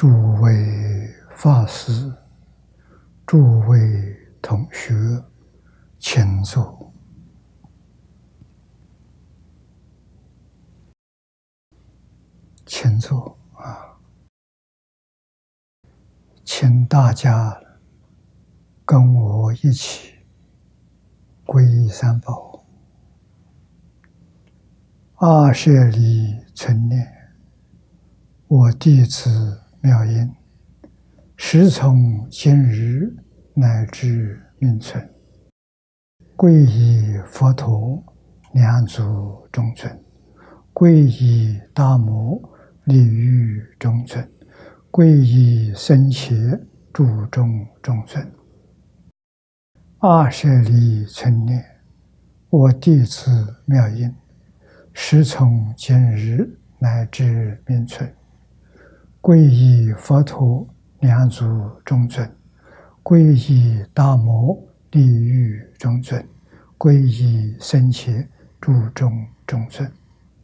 诸位法师、诸位同学，请坐。请坐啊！请大家跟我一起皈依三宝，阿舍离存念，我弟子妙音，时从今日乃至命存，皈依佛陀，两足中尊，皈依大摩，利欲中尊，皈依僧伽，注中中尊。阿舍离存念，我弟子妙音，时从今日乃至命存，皈依佛陀，两足中尊，皈依大摩，利欲中尊，皈依僧伽，注中中尊。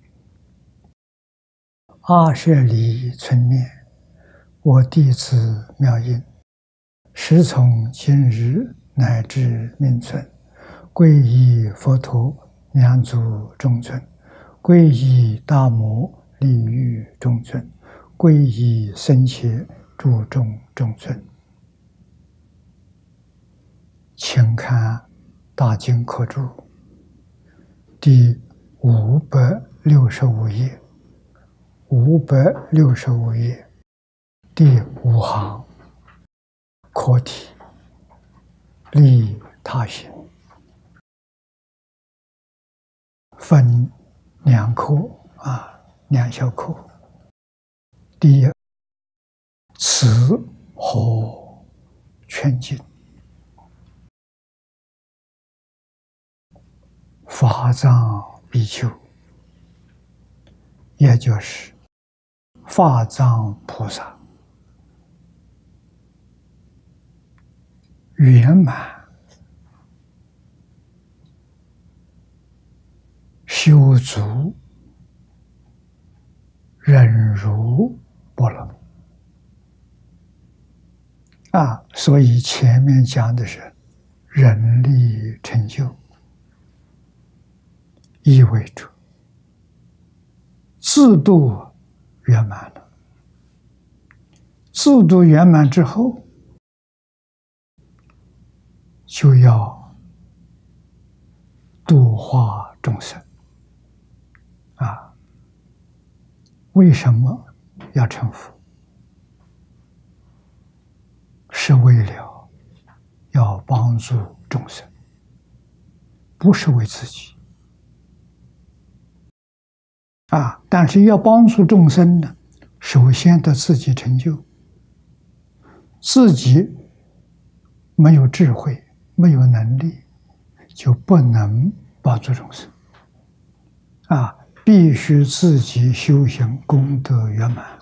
阿舍离存念，我弟子妙音，时从今日乃至命存，皈依佛陀，两足中尊，皈依大摩，利欲中尊，皈依僧伽，注中中尊。请看大经课注第565页，565页第5行，课题利他行，分两课两小课。第一，此何劝进？法藏比丘，也就是法藏菩萨圆满修足忍辱波罗所以前面讲的是忍力成就，意味着自度圆满了。自度圆满之后，就要度化众生为什么要成佛？是为了要帮助众生，不是为自己但是要帮助众生呢，首先得自己成就，自己没有智慧，没有能力，就不能帮助众生必须自己修行功德圆满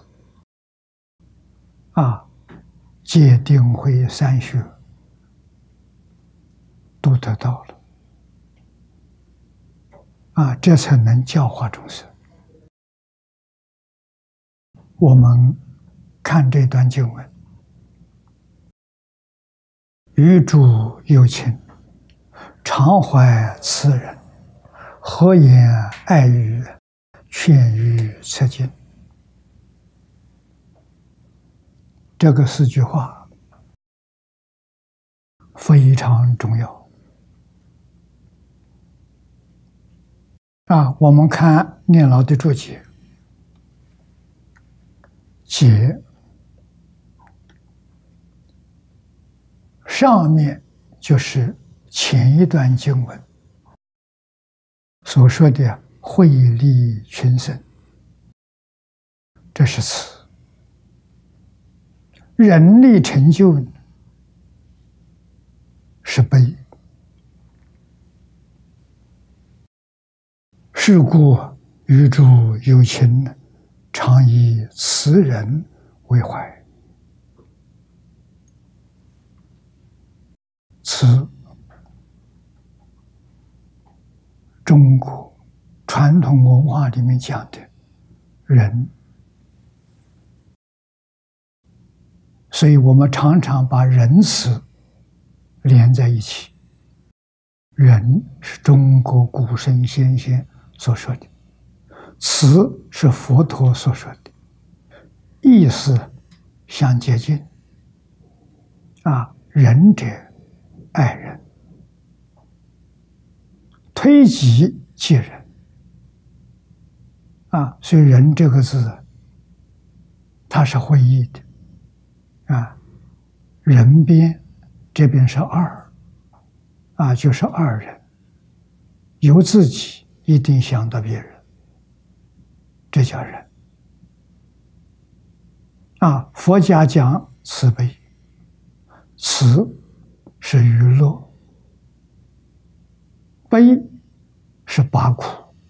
戒定慧三学都得到了这才能教化众生。我们看这段经文，于诸有情，常怀慈仁，和言爱语，劝喻策进。这个4句话非常重要我们看念老的注解，解上面就是前一段经文所说的惠利群生，这是慈；人力成就是悲。是故于诸有情，常以慈仁为怀。慈，中国传统文化里面讲的人所以我们常常把仁慈连在一起。仁是中国古圣先贤所说的，慈是佛陀所说的，意思相接近。仁者爱人，推己及人。所以仁这个字，它是会意的。人边这边是二，就是二人，由自己一定想到别人，这叫仁。佛家讲慈悲，慈是娱乐，悲是拔苦。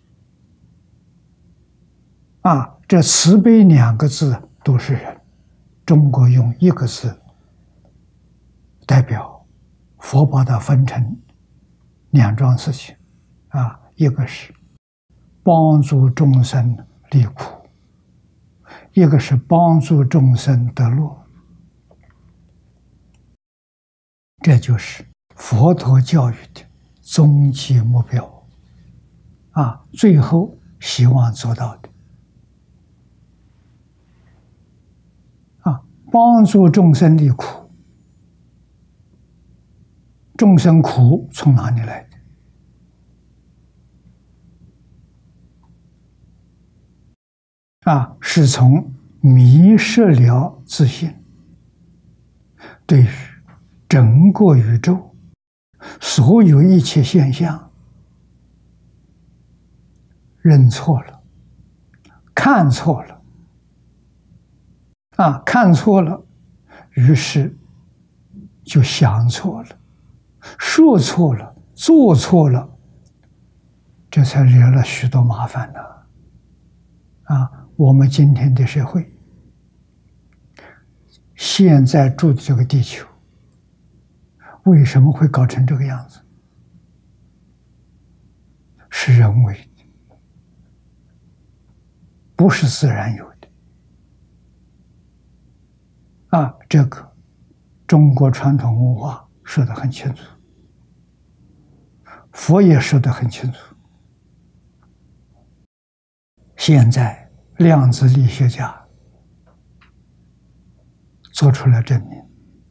这慈悲两个字都是仁。中国用一个字代表，佛把它分成两桩事情。一个是帮助众生离苦，一个是帮助众生得乐。这就是佛陀教育的终极目标，最后希望做到的。帮助众生离苦，众生苦从哪里来的？是从迷失了自信，对于整个宇宙所有一切现象认错了，看错了。看错了，于是就想错了，说错了，做错了，这才惹了许多麻烦呢。我们今天的社会，现在住的这个地球，为什么会搞成这个样子？是人为的，不是自然有的。这个中国传统文化说得很清楚，佛也说得很清楚。现在量子力学家做出了证明，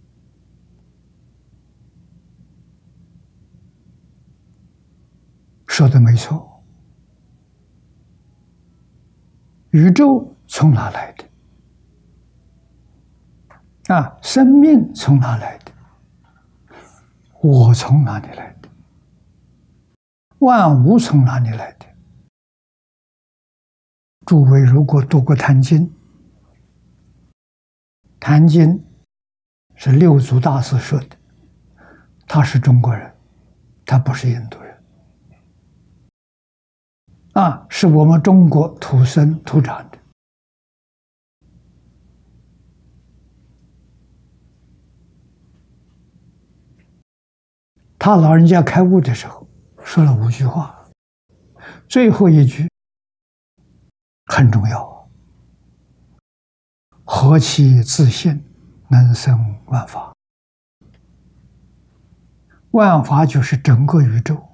说的没错。宇宙从哪来的？生命从哪来的？我从哪里来的？万物从哪里来的？诸位如果读过《坛经》，《坛经》是六祖大师说的，他是中国人，他不是印度人，是我们中国土生土长的。他老人家开悟的时候说了5句话，最后一句很重要：何其自信，能生万法。万法就是整个宇宙，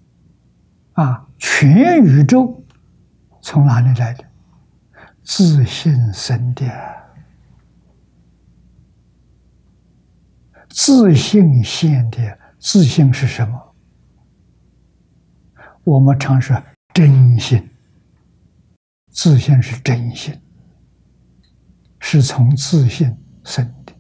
全宇宙从哪里来的？自信生的。自信现的。自信是什么？我们常说真心，自信是真心，是从自信生的。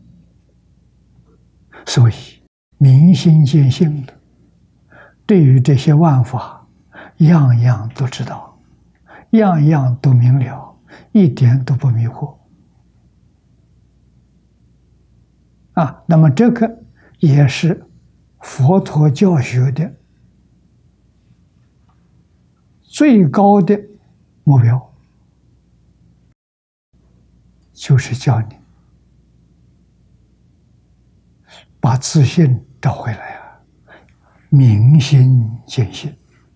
所以明心见性的，对于这些万法，样样都知道，样样都明了，一点都不迷惑。那么这个也是佛陀教学的最高的目标，就是叫你把自信找回来明心见性。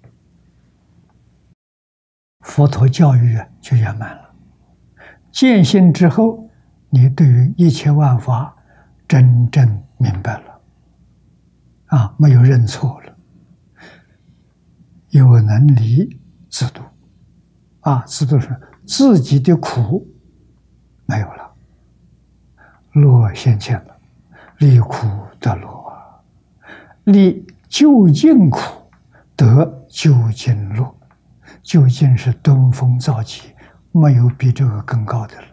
佛陀教育就圆满了。见性之后，你对于一切万法真正明白了，没有认错了，有能离自度，自度是自己的苦没有了，乐现前了，离苦得乐离究竟苦得究竟乐，究竟是登峰造极，没有比这个更高的了。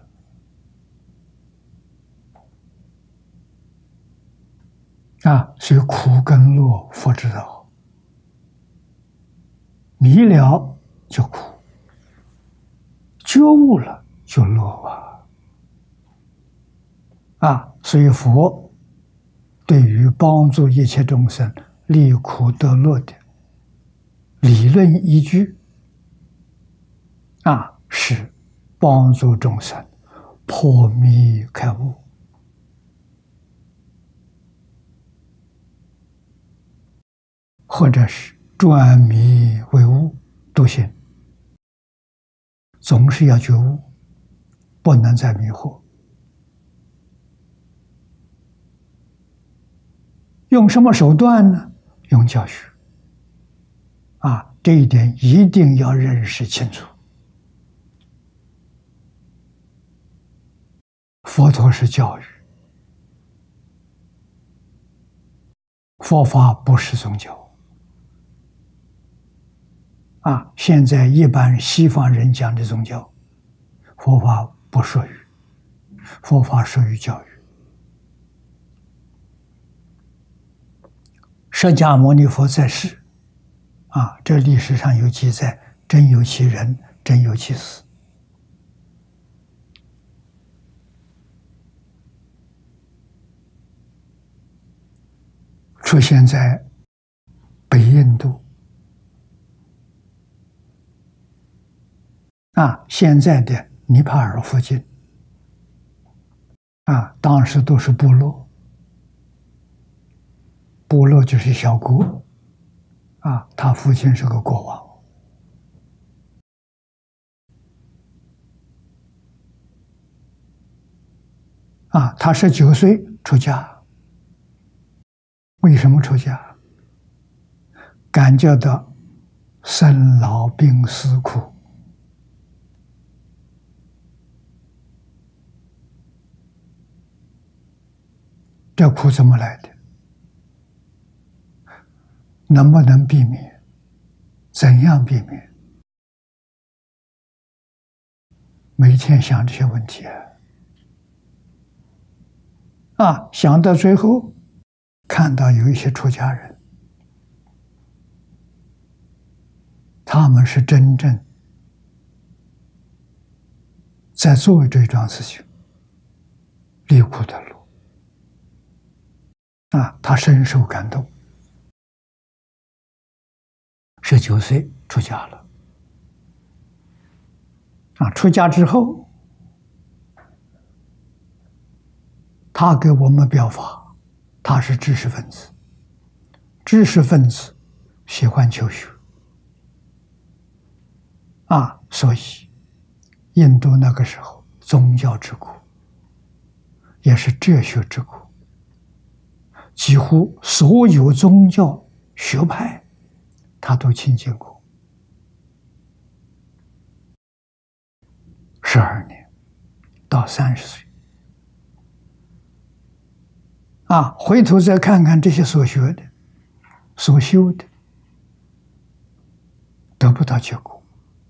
所以苦跟乐佛知道，迷了就苦，觉悟了就乐所以佛对于帮助一切众生离苦得乐的理论依据是帮助众生破迷开悟，或者是转迷为悟都行，总是要觉悟，不能再迷惑。用什么手段呢？用教学这一点一定要认识清楚。佛陀是教育，佛法不是宗教现在一般西方人讲的宗教，佛法不属于，佛法属于教育。释迦牟尼佛在世这历史上有记载，真有其人，真有其事。出现在北印度现在的尼泊尔附近当时都是部落，部落就是小国他父亲是个国王他19岁出家。为什么出家？感觉到生老病死苦，这苦怎么来的？能不能避免？怎样避免？每天想这些问题想到最后，看到有一些出家人，他们是真正在做这桩事情，离苦得乐他深受感动。19岁出家了出家之后，他给我们表法，他是知识分子，知识分子喜欢求学所以印度那个时候宗教之国，也是哲学之国，几乎所有宗教学派他都亲近过。12年到30岁回头再看看这些所学的、所修的，得不到结果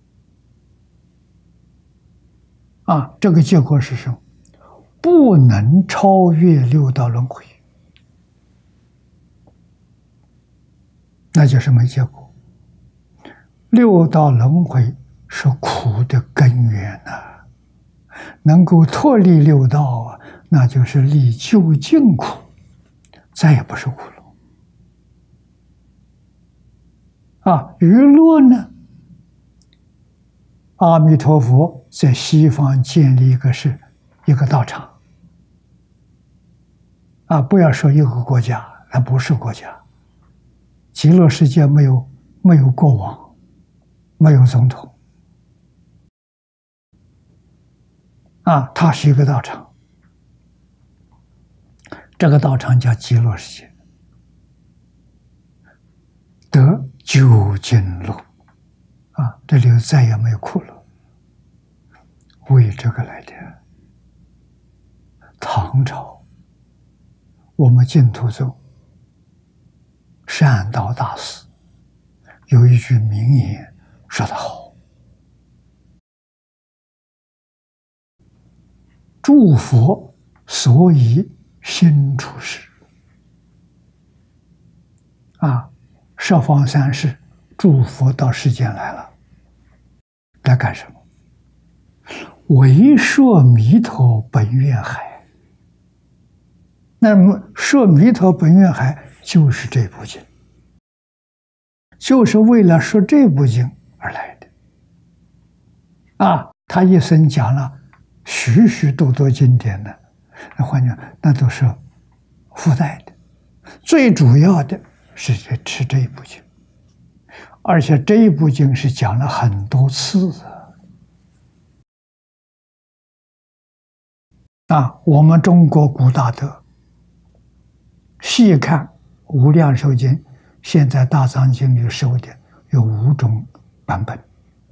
这个结果是什么？不能超越六道轮回，那就是没结果。六道轮回是苦的根源能够脱离六道那就是离究竟苦，再也不是苦了娱乐呢？阿弥陀佛在西方建立一个道场不要说一个国家，那不是国家。极乐世界没有国王，没有总统它是一个道场， 这个道场叫极乐世界，得究竟乐啊！这里再也没有苦了。为这个来的。唐朝，我们净土宗善导大师有一句名言说得好：诸佛所以心出世。十方三世诸佛到世间来了，来干什么？为摄弥陀本愿海。那么摄弥陀本愿海就是这部经，就是为了说这部经而来的。他一生讲了许许多多经典的，那换句话，那都是附带的。最主要的是这一部经，而且这一部经是讲了很多次我们中国古大德细看《无量寿经》，现在大藏经里收的有5种版本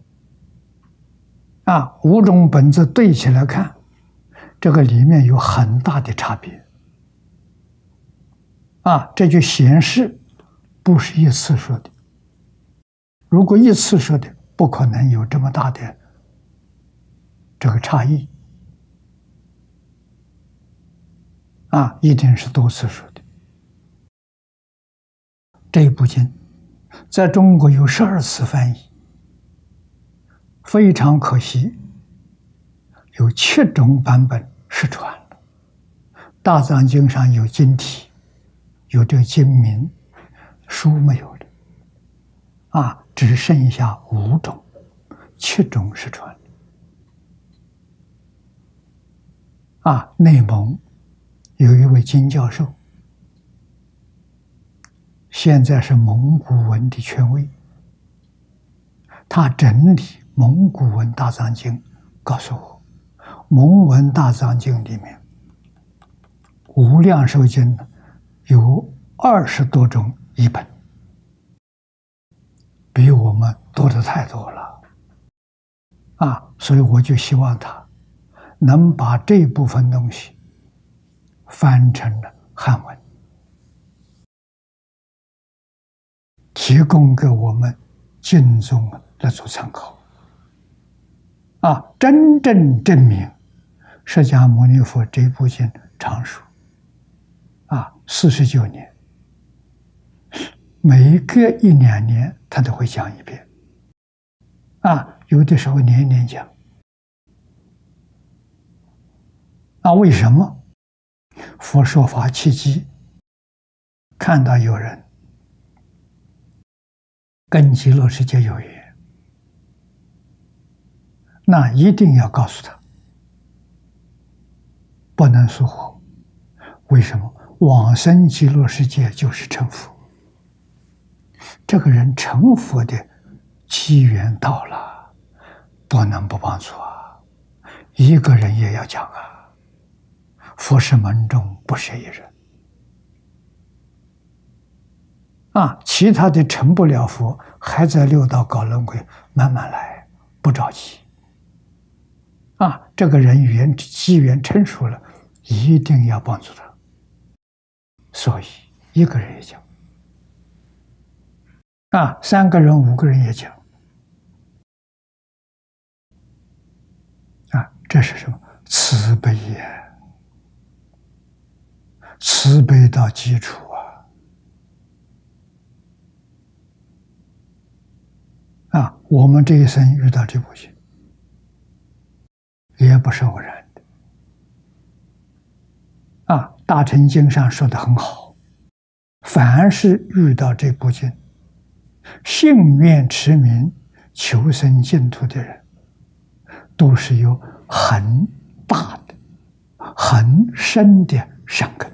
，5种本子对起来看，这个里面有很大的差别这就显示不是一次说的。如果一次说的，不可能有这么大的这个差异一定是多次说的。这部经在中国有12次翻译，非常可惜，有7种版本失传了。大藏经上有经题，有这个经名，书没有了只剩下5种，7种失传内蒙有一位金教授，现在是蒙古文的权威，他整理蒙古文大藏经，告诉我，蒙文大藏经里面无量寿经有20多种译本，比我们多的太多了所以我就希望他能把这部分东西翻成了汉文，提供给我们经宗来做参考真正证明释迦牟尼佛这部经长寿49年，每隔1、2年他都会讲一遍有的时候年年讲为什么？佛说法契机，看到有人跟极乐世界有缘，那一定要告诉他，不能疏忽。为什么？往生极乐世界就是成佛，这个人成佛的机缘到了，不能不帮助一个人也要讲佛是门中不是一人其他的成不了佛，还在六道搞轮回，慢慢来，不着急这个人机缘成熟了，一定要帮助他。所以一个人也讲3个人、5个人也讲这是什么？慈悲慈悲到基础我们这一生遇到这部经也不是偶然的大乘经上说的很好，凡是遇到这部经，信愿持名求生净土的人，都是有很大的很深的善根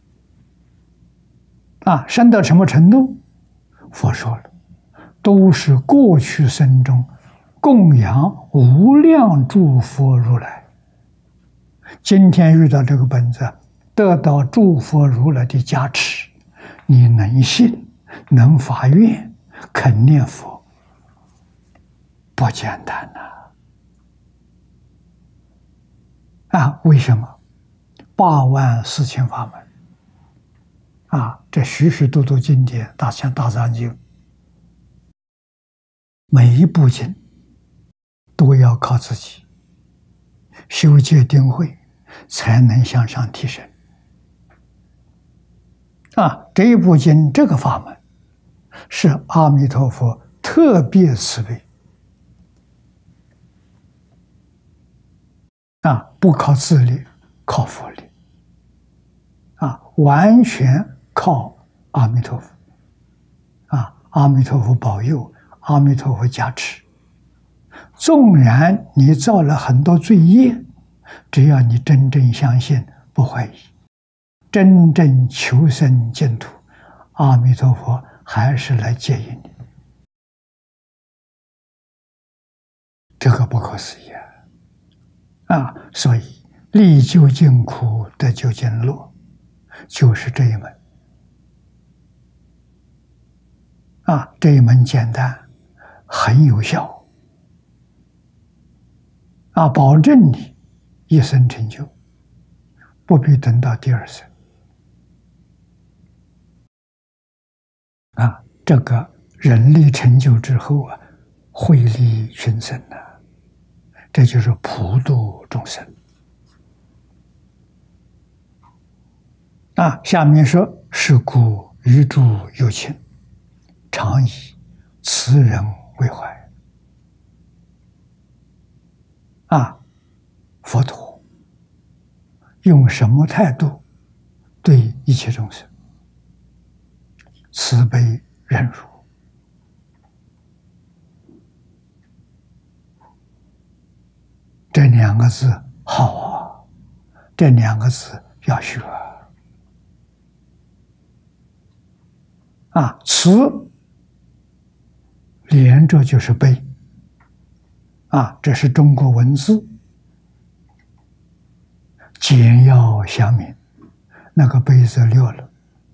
深到什么程度？佛说了，都是过去生中供养无量诸佛如来，今天遇到这个本子， 得到诸佛如来的加持，你能信，能发愿，肯念佛，不简单呐！为什么？84000法门这许许多多经典，像大藏经，每一部经都要靠自己修戒定慧，才能向上提升。这一部经，这个法门是阿弥陀佛特别慈悲不靠自力，靠佛力完全靠阿弥陀佛阿弥陀佛保佑，阿弥陀佛加持。纵然你造了很多罪业，只要你真正相信，不怀疑，真正求生净土，阿弥陀佛还是来接引你。这个不可思议所以历究竟苦，得究竟乐，就是这一门这一门简单，很有效保证你一生成就，不必等到第二生这个人力成就之后惠利群生这就是普度众生下面说：是故余诸有情，常以慈人为怀佛陀用什么态度对一切众生？慈悲忍辱这2个字好这2个字要学慈连着就是悲这是中国文字，简要详明，那个悲字略了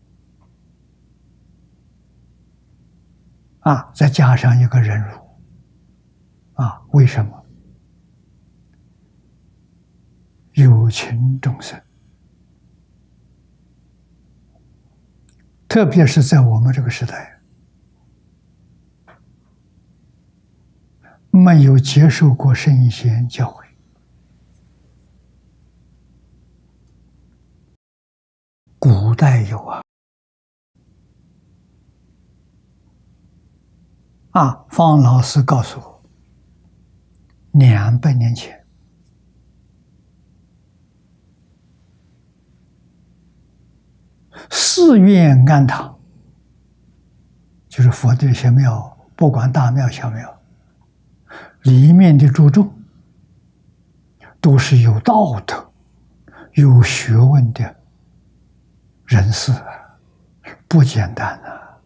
再加上一个忍辱为什么？有情众生，特别是在我们这个时代，没有接受过圣贤教诲，古代有方老师告诉我，200年前寺院庵堂，就是佛的一些庙，不管大庙小庙，里面的诸众都是有道德、有学问的人士不简单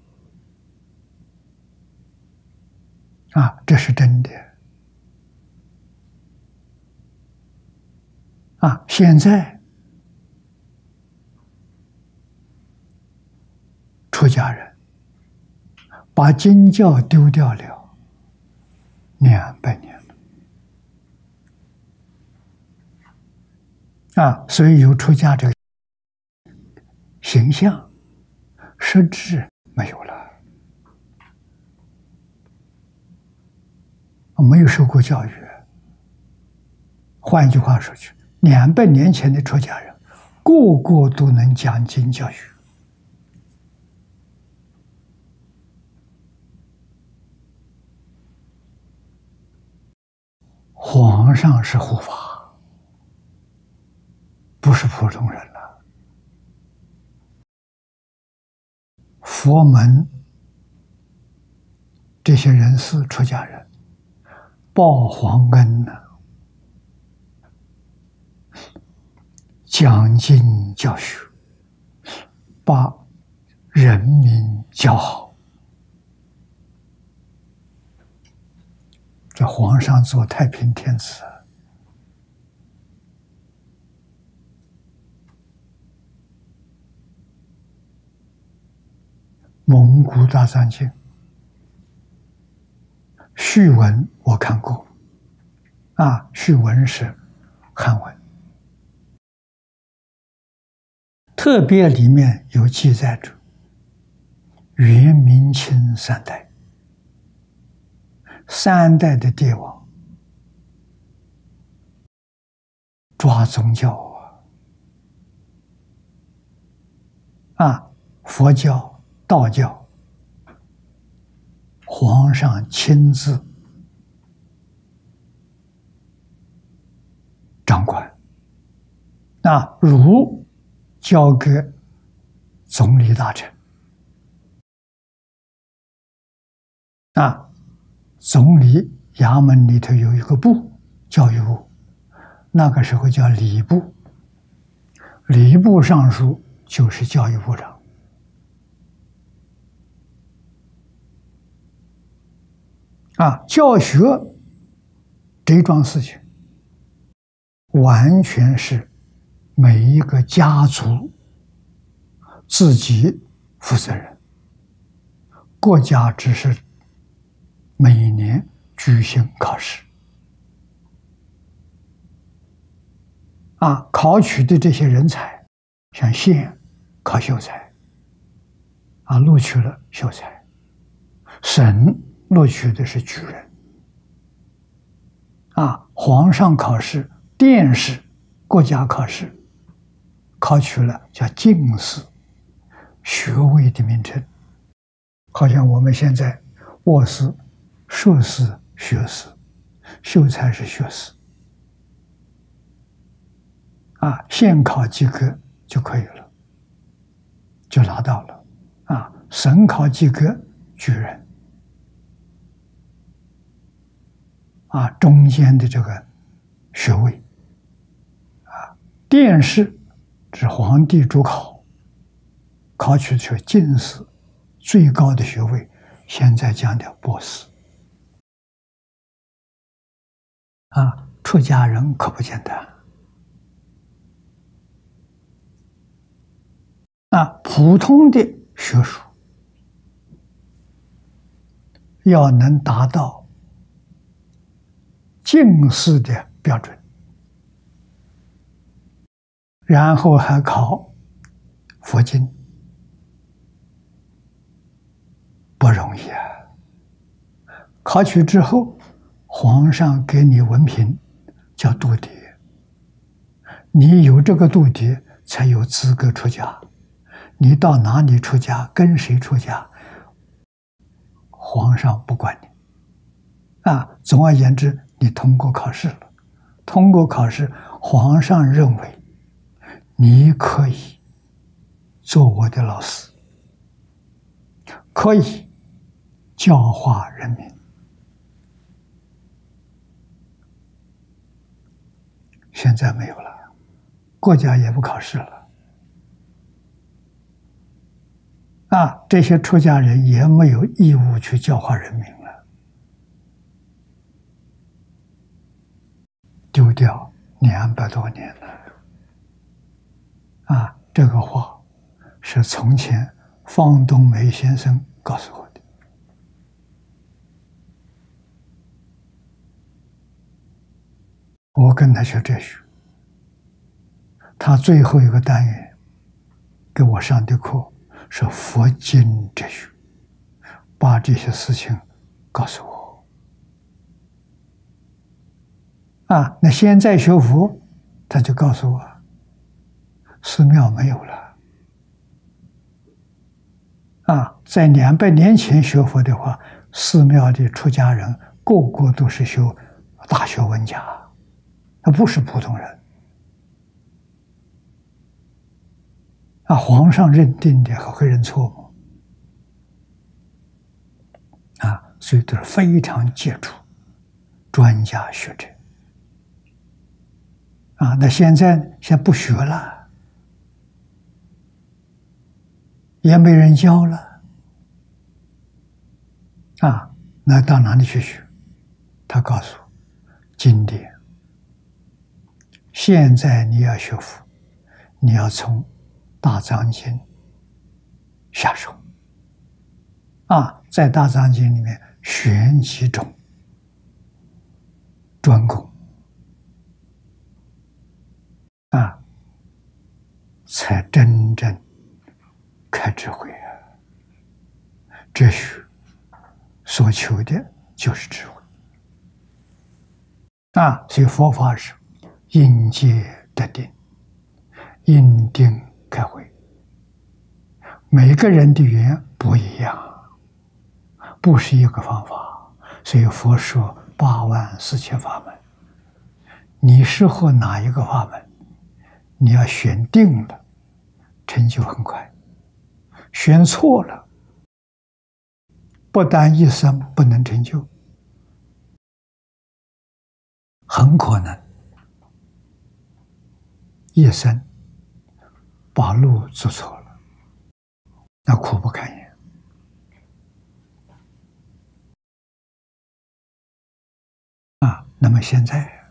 这是真的现在出家人把经教丢掉了200年了所以有出家这个形象，实质没有了，没有受过教育。换一句话说去，200年前的出家人，个个都能讲经教育。皇上是护法，不是普通人了。佛门这些人士出家人报皇恩讲经教学，把人民教好。这皇上做太平天子蒙古大藏经》序文我看过，序文是汉文，特别里面有记载着元、明、清三代，三代的帝王抓宗教佛教、道教，皇上亲自掌管，儒交给总理大臣，总理衙门里头有一个部，教育部，那个时候叫礼部，礼部尚书就是教育部长。教学这桩事情，完全是每一个家族自己负责任，国家只是每年举行考试，考取的这些人才，像县考秀才，录取了秀才，省录取的是举人，皇上考试、殿试、国家考试，考取了叫进士，学位的名称。好像我们现在卧士、硕士、学士，秀才是学士，县考及格就可以了，就拿到了，省考及格举人。中间的这个学位，殿试是皇帝主考，考取的是进士，最高的学位，现在讲的博士。出家人可不简单。普通的学术要能达到进士的标准，然后还考佛经，不容易啊！考取之后，皇上给你文凭，叫度牒，你有这个度牒，才有资格出家。你到哪里出家，跟谁出家，皇上不管你。总而言之，你通过考试了，通过考试，皇上认为你可以做我的老师，可以教化人民。现在没有了，国家也不考试了。这些出家人也没有义务去教化人民了，丢掉200多年了。这个话是从前方东梅先生告诉我的。我跟他学哲学，他最后一个单元给我上的课是佛经哲学，把这些事情告诉我。那现在学佛，他就告诉我，寺庙没有了。在200年前学佛的话，寺庙的出家人个个都是修大学问家，他不是普通人。皇上认定的还会认错吗？所以都是非常杰出专家学者。那现在不学了，也没人教了。那到哪里去学？他告诉我，经典，现在你要学佛，你要从大藏经下手， 在大藏经里面选几种专攻才真正开智慧哲学所求的就是智慧所以佛法是因戒得定，因定开慧。每个人的语言不一样，不是一个方法，所以佛说84000法门，你适合哪一个法门，你要选定了，成就很快；选错了，不但一生不能成就，很可能一生把路走错了，那苦不堪言那么现在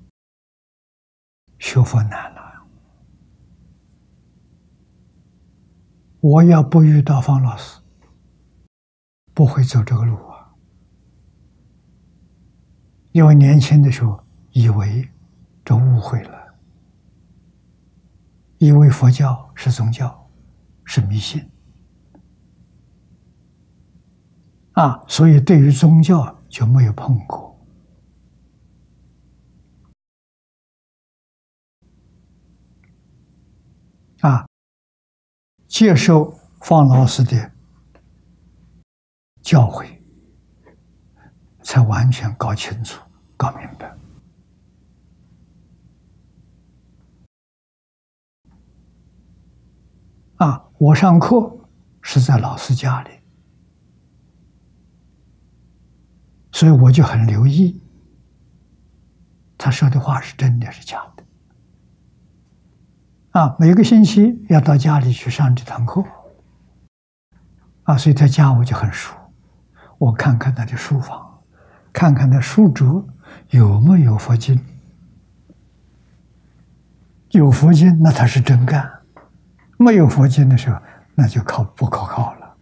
学佛难了，我要不遇到方老师，不会走这个路因为年轻的时候以为这误会了，以为佛教是宗教，是迷信所以对于宗教就没有碰过接受方老师的教诲，才完全搞清楚、搞明白我上课是在老师家里，所以我就很留意他说的话是真的是假的每个星期要到家里去上这堂课所以在家我就很熟，我看看他的书房，看看他书桌有没有佛经，有佛经那他是真干，没有佛经的时候那就不可靠了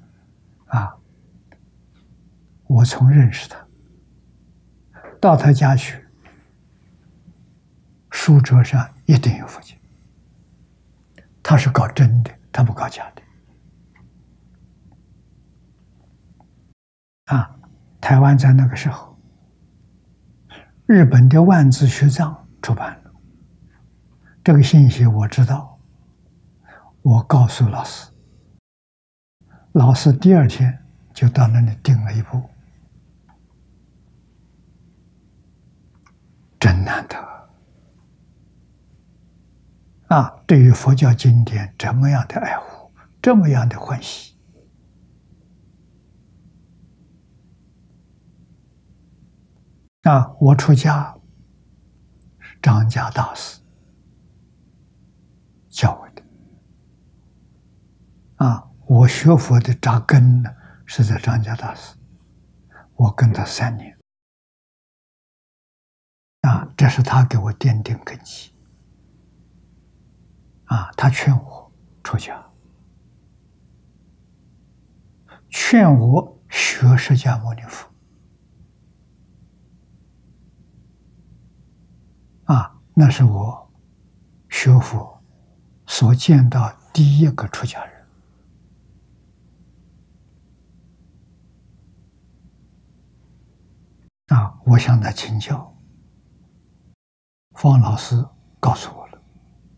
我从认识他到他家去，书桌上一定有佛经，他是搞真的，他不搞假的台湾在那个时候，日本的万字学藏出版了，这个信息我知道，我告诉老师，老师第2天就到那里订了一部，真难得对于佛教经典这么样的爱护，这么样的欢喜我出家，张家大师教我的我学佛的扎根呢是在张家大师，我跟他3年这是他给我奠定根基他劝我出家，劝我学释迦牟尼佛那是我学佛所见到第一个出家人我向他请教，方老师告诉我了，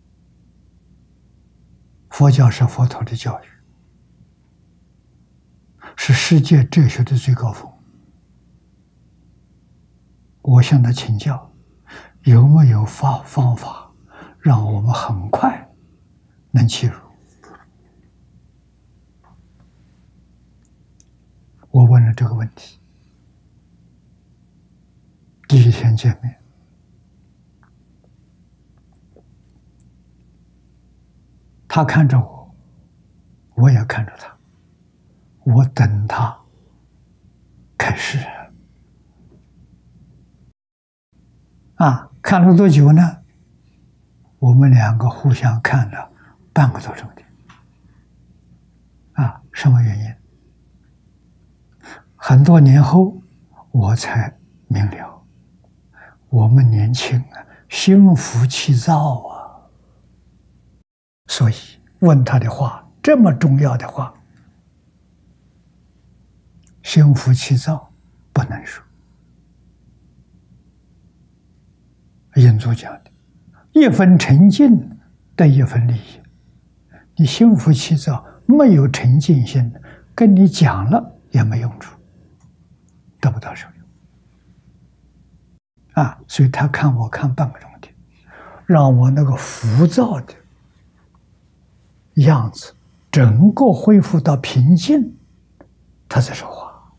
佛教是佛陀的教育，是世界哲学的最高峰。我向他请教，有没有方法让我们很快能切入？我问了这个问题。第1天见面，他看着我，我也看着他，我等他开始看了多久呢？我们2个互相看了半个多钟点什么原因？ 很多年后，我才明了，我们年轻啊，心浮气躁啊，所以问他的话这么重要的话，心浮气躁不能说。印祖讲的，一分沉静得一分利益。你心浮气躁，没有沉静心，跟你讲了也没用处，得不到受用啊！所以他看我看半个钟头，让我那个浮躁的样子整个恢复到平静，他才说话。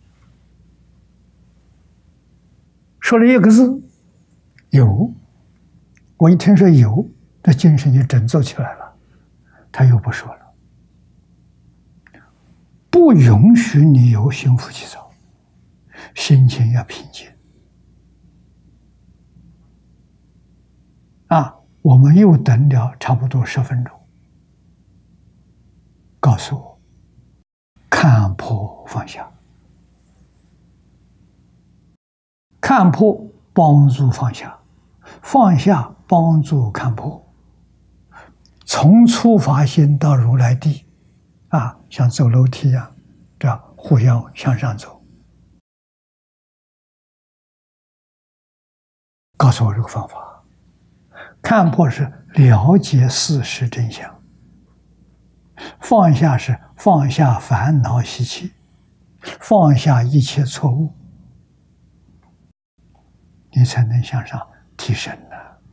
说了一个字有，我一听说有，这精神就振作起来了。他又不说了，不允许你有心浮气躁，心情要平静。啊，我们又等了差不多10分钟，告诉我看破放下，看破帮助放下，放下帮助看破。从初发心到如来地，啊，像走楼梯一样，这样互相向上走。告诉我这个方法，看破是了解事实真相，放下是放下烦恼习气，放下一切错误，你才能向上提升呢。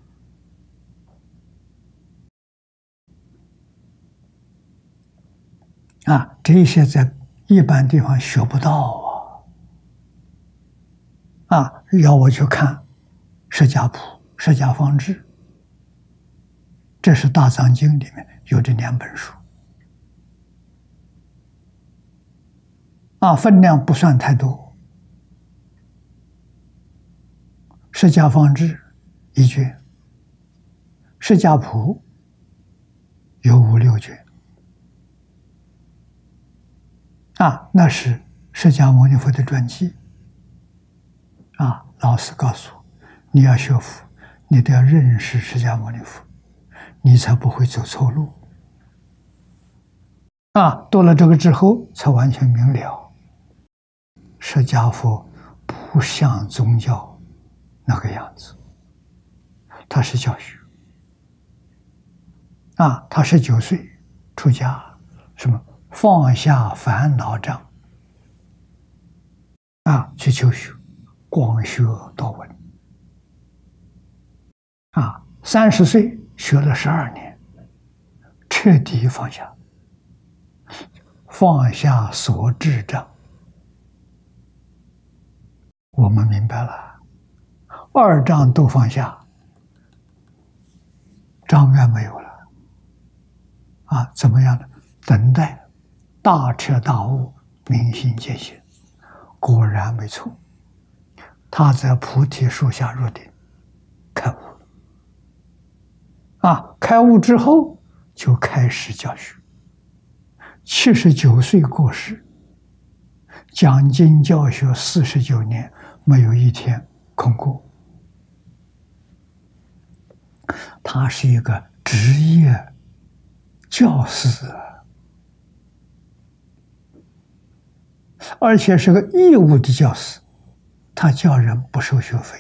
啊，这些在一般地方学不到啊！啊，要我去看《释迦谱》《释迦方志》，这是大藏经里面有这2本书，啊，分量不算太多。《释迦方志》1卷，《释迦谱》有5、6卷。啊，那是释迦牟尼佛的传记。啊，老师告诉我，你要学佛，你都要认识释迦牟尼佛，你才不会走错路。啊，读了这个之后，才完全明了，释迦佛不像宗教那个样子，他是教学。啊，他19岁出家，什么？放下烦恼障，啊，去求学，广学多闻。啊，30岁学了12年，彻底放下，放下所知障。我们明白了，2障都放下，障碍没有了。啊，怎么样呢？等待大彻大悟，明心见性，果然没错。他在菩提树下入定，开悟了。啊，开悟之后就开始教学。79岁过世，讲经教学49年，没有一天空过。他是一个职业教师啊，而且是个义务的教师，他教人不收学费。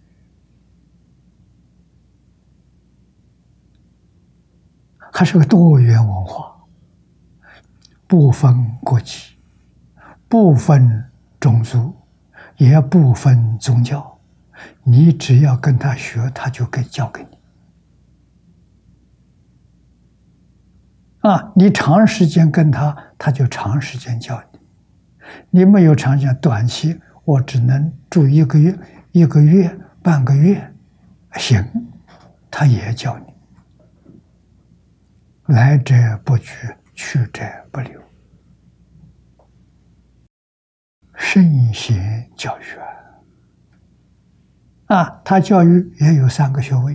还是个多元文化，不分国籍，不分种族，也不分宗教，你只要跟他学，他就可以教给你。啊，你长时间跟他，他就长时间教你。你没有长时间，短期我只能住1个月、1个月、半个月，行，他也教你。来者不拒，去者不留。圣贤教学啊，他教育也有3个学位，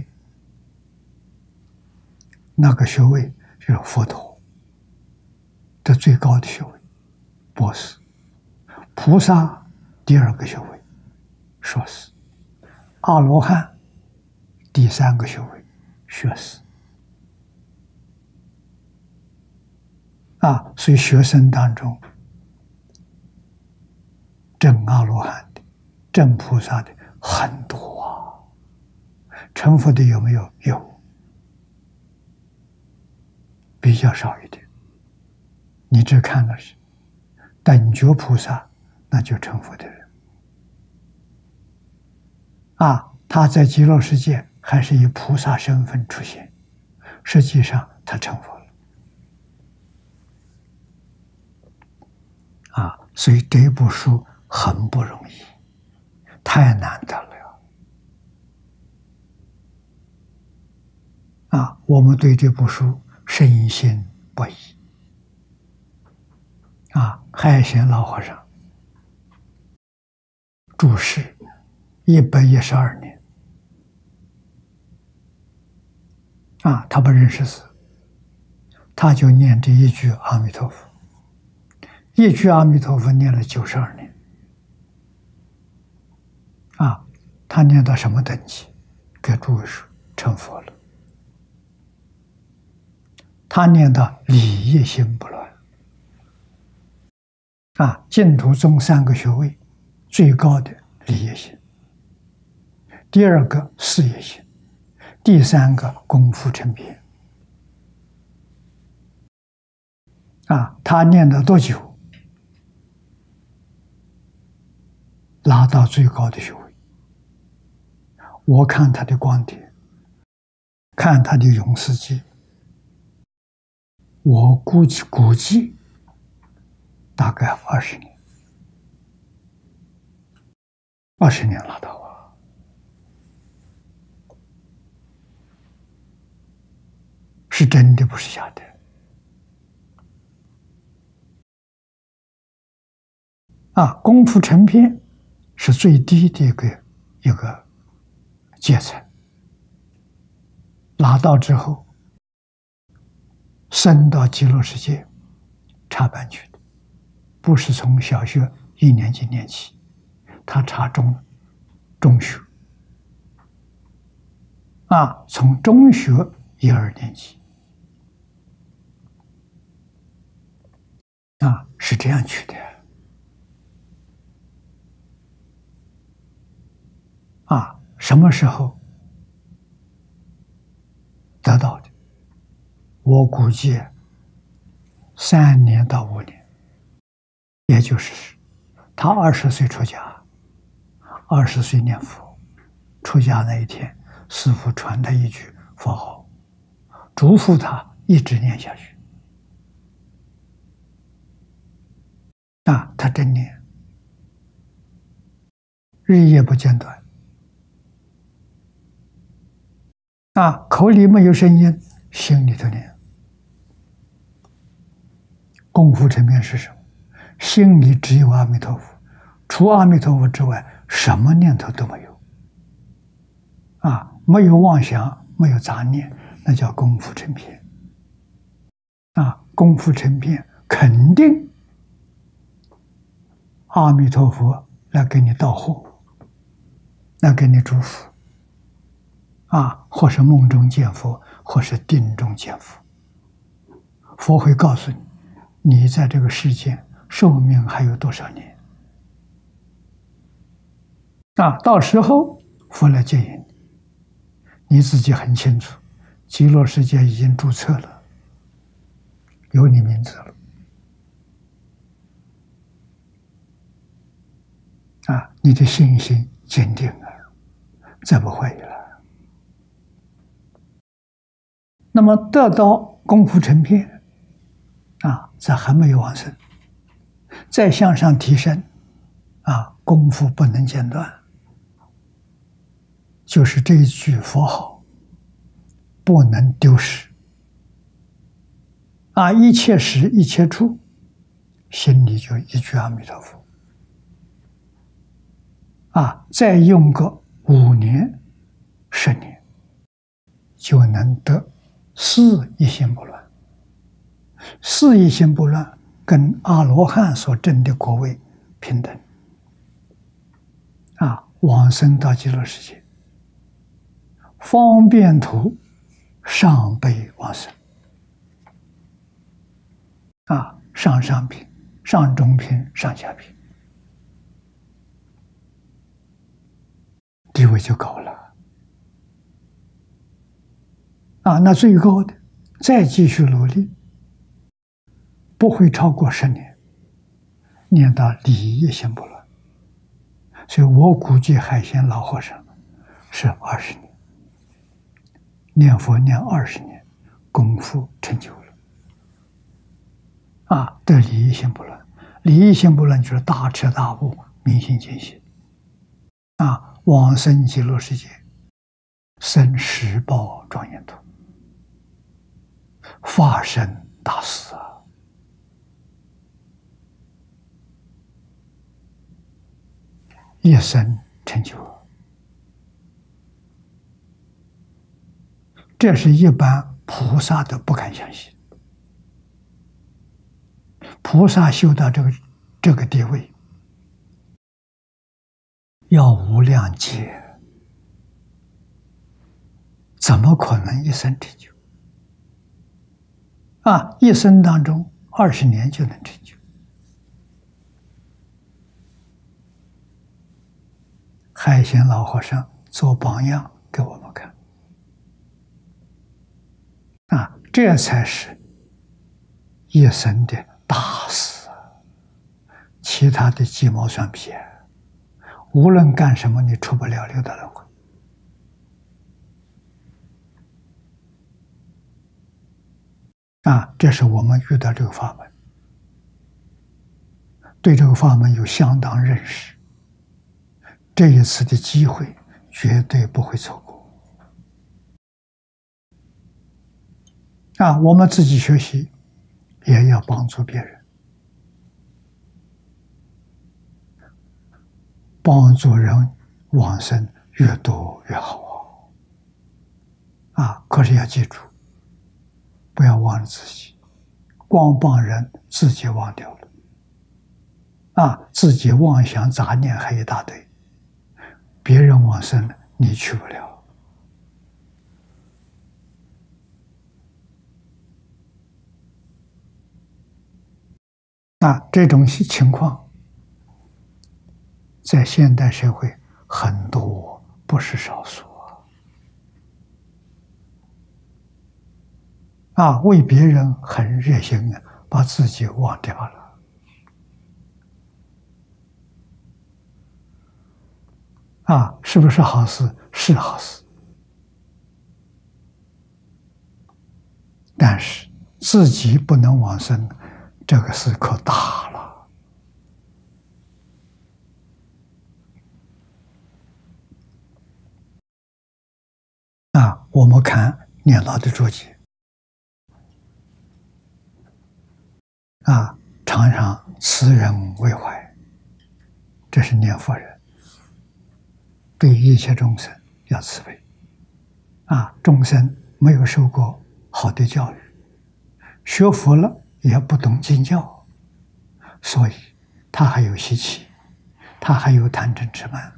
那个学位就是佛陀的最高的学位，博士。 菩萨第二个学位，硕士；阿罗汉第三个学位，学士。所以学生当中，证阿罗汉的、证菩萨的很多啊。成佛的有没有？有，比较少一点。你只看的是等觉菩萨，那就成佛的人。他在极乐世界还是以菩萨身份出现，实际上他成佛了。所以这部书很不容易，太难得了。我们对这部书深信不疑。海贤老和尚住世112年。他不认识字，他就念这一句阿弥陀佛，一句阿弥陀佛念了92年。他念到什么等级？给诸位说，成佛了。他念到理业心不乱。净土宗3个学位，最高的理业心，第二个事业心，第三个功夫成片。他念了多久？拿到最高的学位。我看他的光碟，看他的永世记，我估计大概20年，20年拿到是真的，不是假的。功夫成片是最低的一个阶层，拿到之后升到极乐世界插班去的，不是从小学1年级念起，他插中学，从中学1、2年级，是这样去的。什么时候得到的？我估计3年到5年，也就是他20岁出家，20岁念佛，出家那一天，师父传他一句佛号，嘱咐他一直念下去。他真念，日夜不间断。口里没有声音，心里头念。功夫成片是什么？心里只有阿弥陀佛，除阿弥陀佛之外，什么念头都没有。没有妄想，没有杂念，那叫功夫成片。功夫成片，肯定阿弥陀佛来给你道祸，来给你祝福。或是梦中见佛，或是定中见佛，佛会告诉你，你在这个世间寿命还有多少年。到时候佛来接引你自己很清楚，极乐世界已经注册了，有你名字了。你的信心坚定了，再不怀疑了。那么得到功夫成片，在还没有往生，再向上提升，功夫不能间断，就是这一句佛号不能丢失。一切时一切处，心里就一句阿弥陀佛。再用个5年、10年，就能得4一心不乱。4一心不乱跟阿罗汉所证的果位平等。往生到极乐世界，方便图上辈往生。上品、上中品、上下品，地位就高了。那最高的再继续努力，不会超过10年，念到理一心不乱。所以我估计海鲜老和尚是20年，念佛念20年，功夫成就了。得理一心不乱，理一心不乱就是大彻大悟，明心见性。往生极乐世界，生十报庄严土，法身大事一生成就。这是一般菩萨都不敢相信。菩萨修到这个地位，要无量劫，怎么可能一生成就？一生当中20年就能成就。海鲜老和尚做榜样给我们看，这才是一生的大事。其他的鸡毛蒜皮，无论干什么，你出不了六道轮回。这是我们遇到这个法门，对这个法门有相当认识，这一次的机会绝对不会错过。我们自己学习，也要帮助别人，帮助人往生越多越好可是要记住，不要忘了自己，光帮人，自己忘掉了自己妄想杂念还一大堆，别人往生了，你去不了。这种情况在现代社会很多，不是少数为别人很热心把自己忘掉了是不是好事？是好事，但是自己不能往生，这个事可大了我们看念老的注解常常慈人为怀，这是念佛人对一切众生要慈悲众生没有受过好的教育，学佛了也不懂经教，所以他还有习气，他还有贪嗔痴慢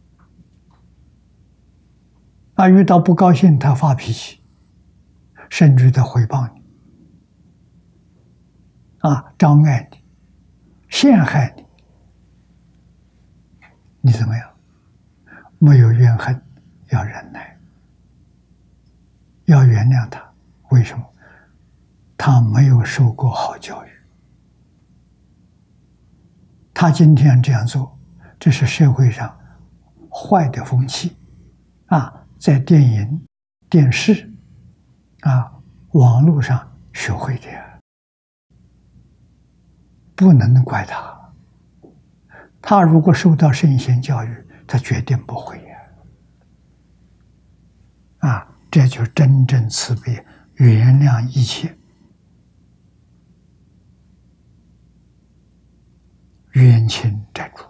遇到不高兴他发脾气，甚至的毁谤你障碍你，陷害你，你怎么样？没有怨恨，要忍耐，要原谅他。为什么？他没有受过好教育，他今天这样做，这是社会上坏的风气在电影、电视网络上学会的，不能怪他。他如果受到圣贤教育，他决定不会这就是真正慈悲，原谅一切，冤亲债主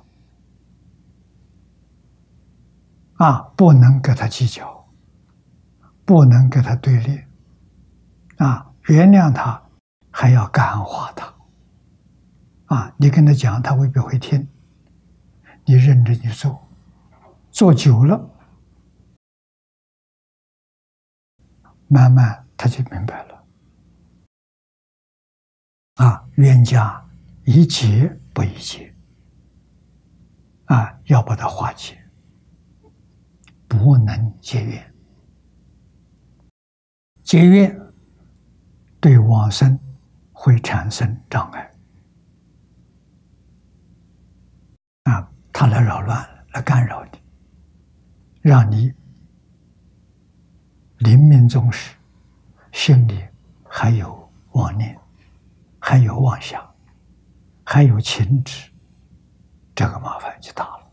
不能跟他计较，不能跟他对立原谅他，还要感化他你跟他讲，他未必会听， 你认真去做，做久了，慢慢他就明白了。冤家宜解不宜结，要把它化解，不能结怨。结怨对往生会产生障碍。他来扰乱，来干扰你，让你临命终时心里还有妄念，还有妄想，还有情执，这个麻烦就大了。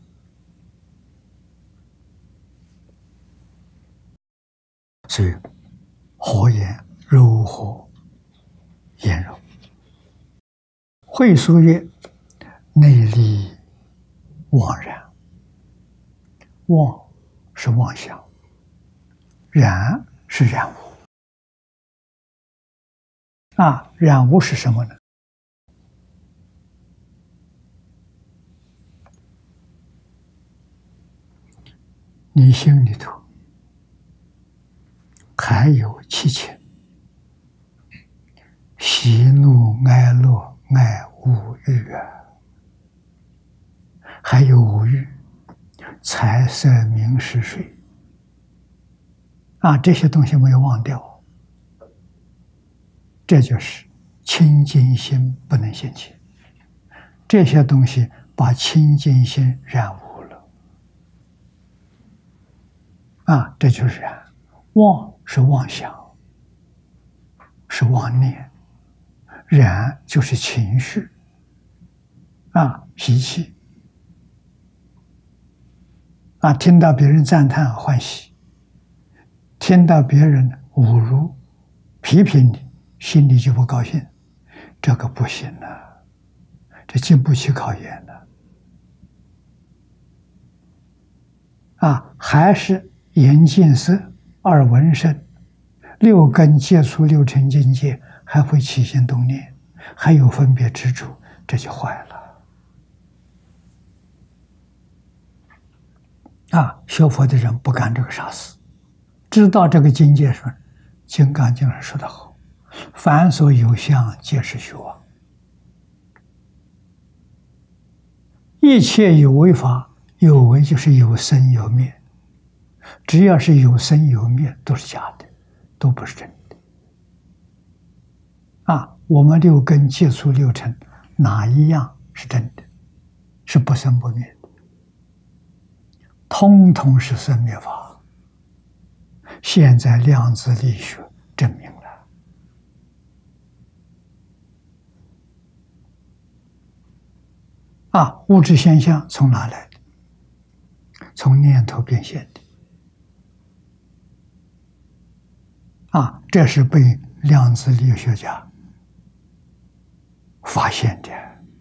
所以和颜柔和，颜柔。慧疏曰：内力妄然。妄是妄想，然是染污。染污是什么呢？你心里头还有七情，喜怒哀乐爱恶欲还有五欲，财色名食睡这些东西没有忘掉，这就是清净心不能现前。这些东西把清净心染污了这就是染。妄是妄想，是妄念；染就是情绪习气听到别人赞叹欢喜，听到别人侮辱批评你，心里就不高兴，这个不行了，这经不起考验的还是眼见色，耳闻声，六根接触六尘境界，还会起心动念，还有分别执着，这就坏了学佛的人不干这个傻事，知道这个境界说，《金刚经》上说得好，凡所有相，皆是虚妄。一切有为法，有为就是有生有灭，只要是有生有灭，都是假的，都不是真的我们六根接触六尘，哪一样是真的？是不生不灭的，通通是生灭法。现在量子力学证明了物质现象从哪来的？从念头变现的这是被量子力学家发现的。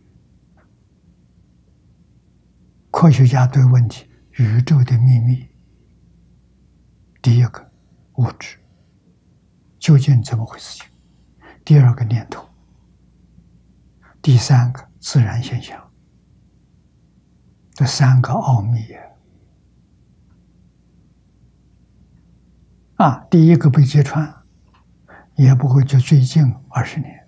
科学家对问题宇宙的秘密，第一个物质究竟怎么回事情，第二个念头，第三个自然现象，这三个奥秘第一个被揭穿，也不过就最近20年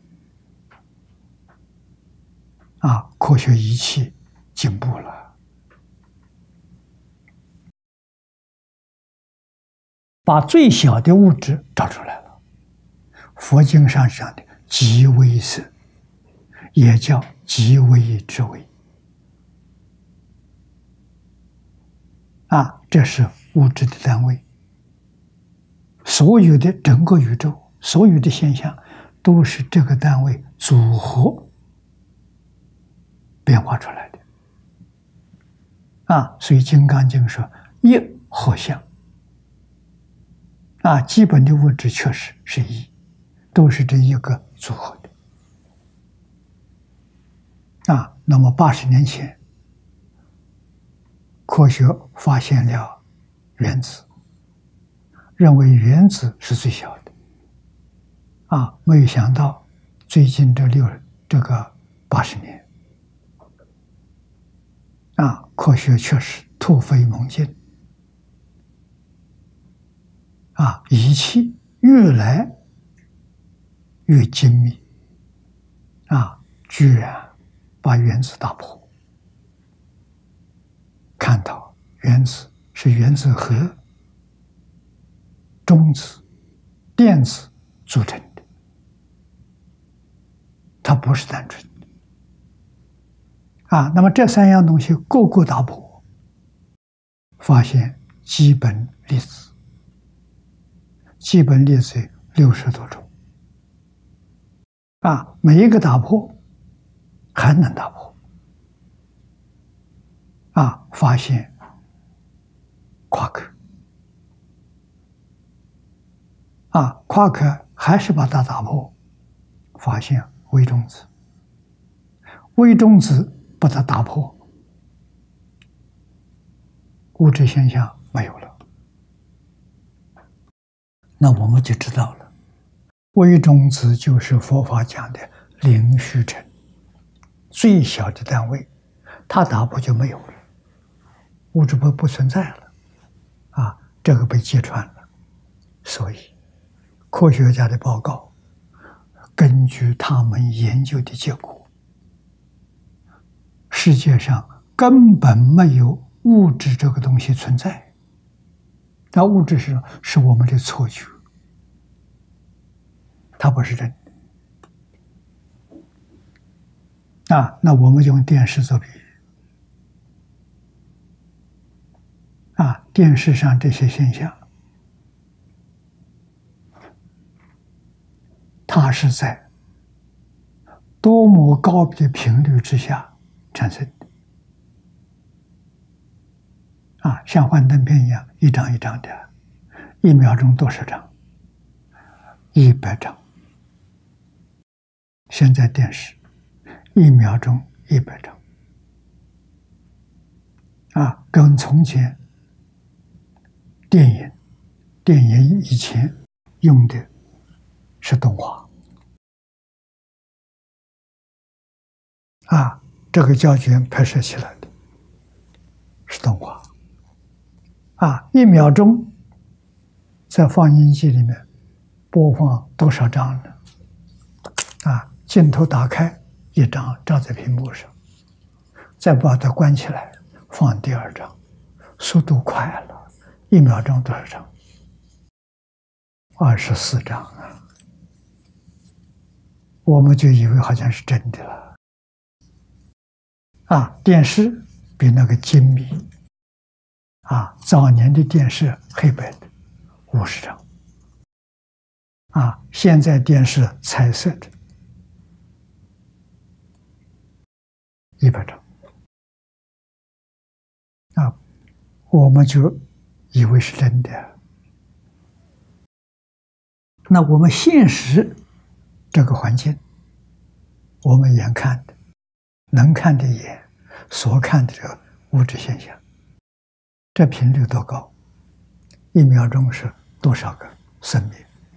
科学仪器进步了，把最小的物质找出来了。佛经上讲的极微色，也叫极微之微这是物质的单位。所有的整个宇宙，所有的现象，都是这个单位组合变化出来的所以《金刚经》说一合相基本的物质确实是一，都是这一个组合的那么80年前，科学发现了原子，认为原子是最小的没有想到最近这个80年科学确实突飞猛进，仪器越来越精密，居然把原子打破，看到原子是原子核、中子、电子组成的，它不是单纯的。那么这三样东西个个打破，发现基本粒子，基本粒子60多种，每一个打破还能打破，发现夸克，夸克还是把它打破，发现微中子，微中子把它打破，物质现象没有了。那我们就知道了，微中子就是佛法讲的零虚尘，最小的单位，它打破就没有了，物质不存在了，这个被揭穿了。所以科学家的报告，根据他们研究的结果，世界上根本没有物质这个东西存在。那物质是我们的错觉，它不是真的。那我们用电视做比喻，电视上这些现象，它是在多么高的频率之下产生的，像幻灯片一样，一张一张的，1秒钟多少张？100张。现在电视1秒钟100张，跟从前电影以前用的是动画，这个胶卷拍摄起来的是动画，1秒钟在放映机里面播放多少张呢？镜头打开1张照在屏幕上，再把它关起来放第2张，速度快了，1秒钟多少张？24张我们就以为好像是真的了。电视比那个精密，早年的电视黑白的50张，现在电视彩色的100张，我们就以为是真的。那我们现实这个环境，我们眼看的、能看的眼所看的这个物质现象，这频率多高？1秒钟是多少个生命？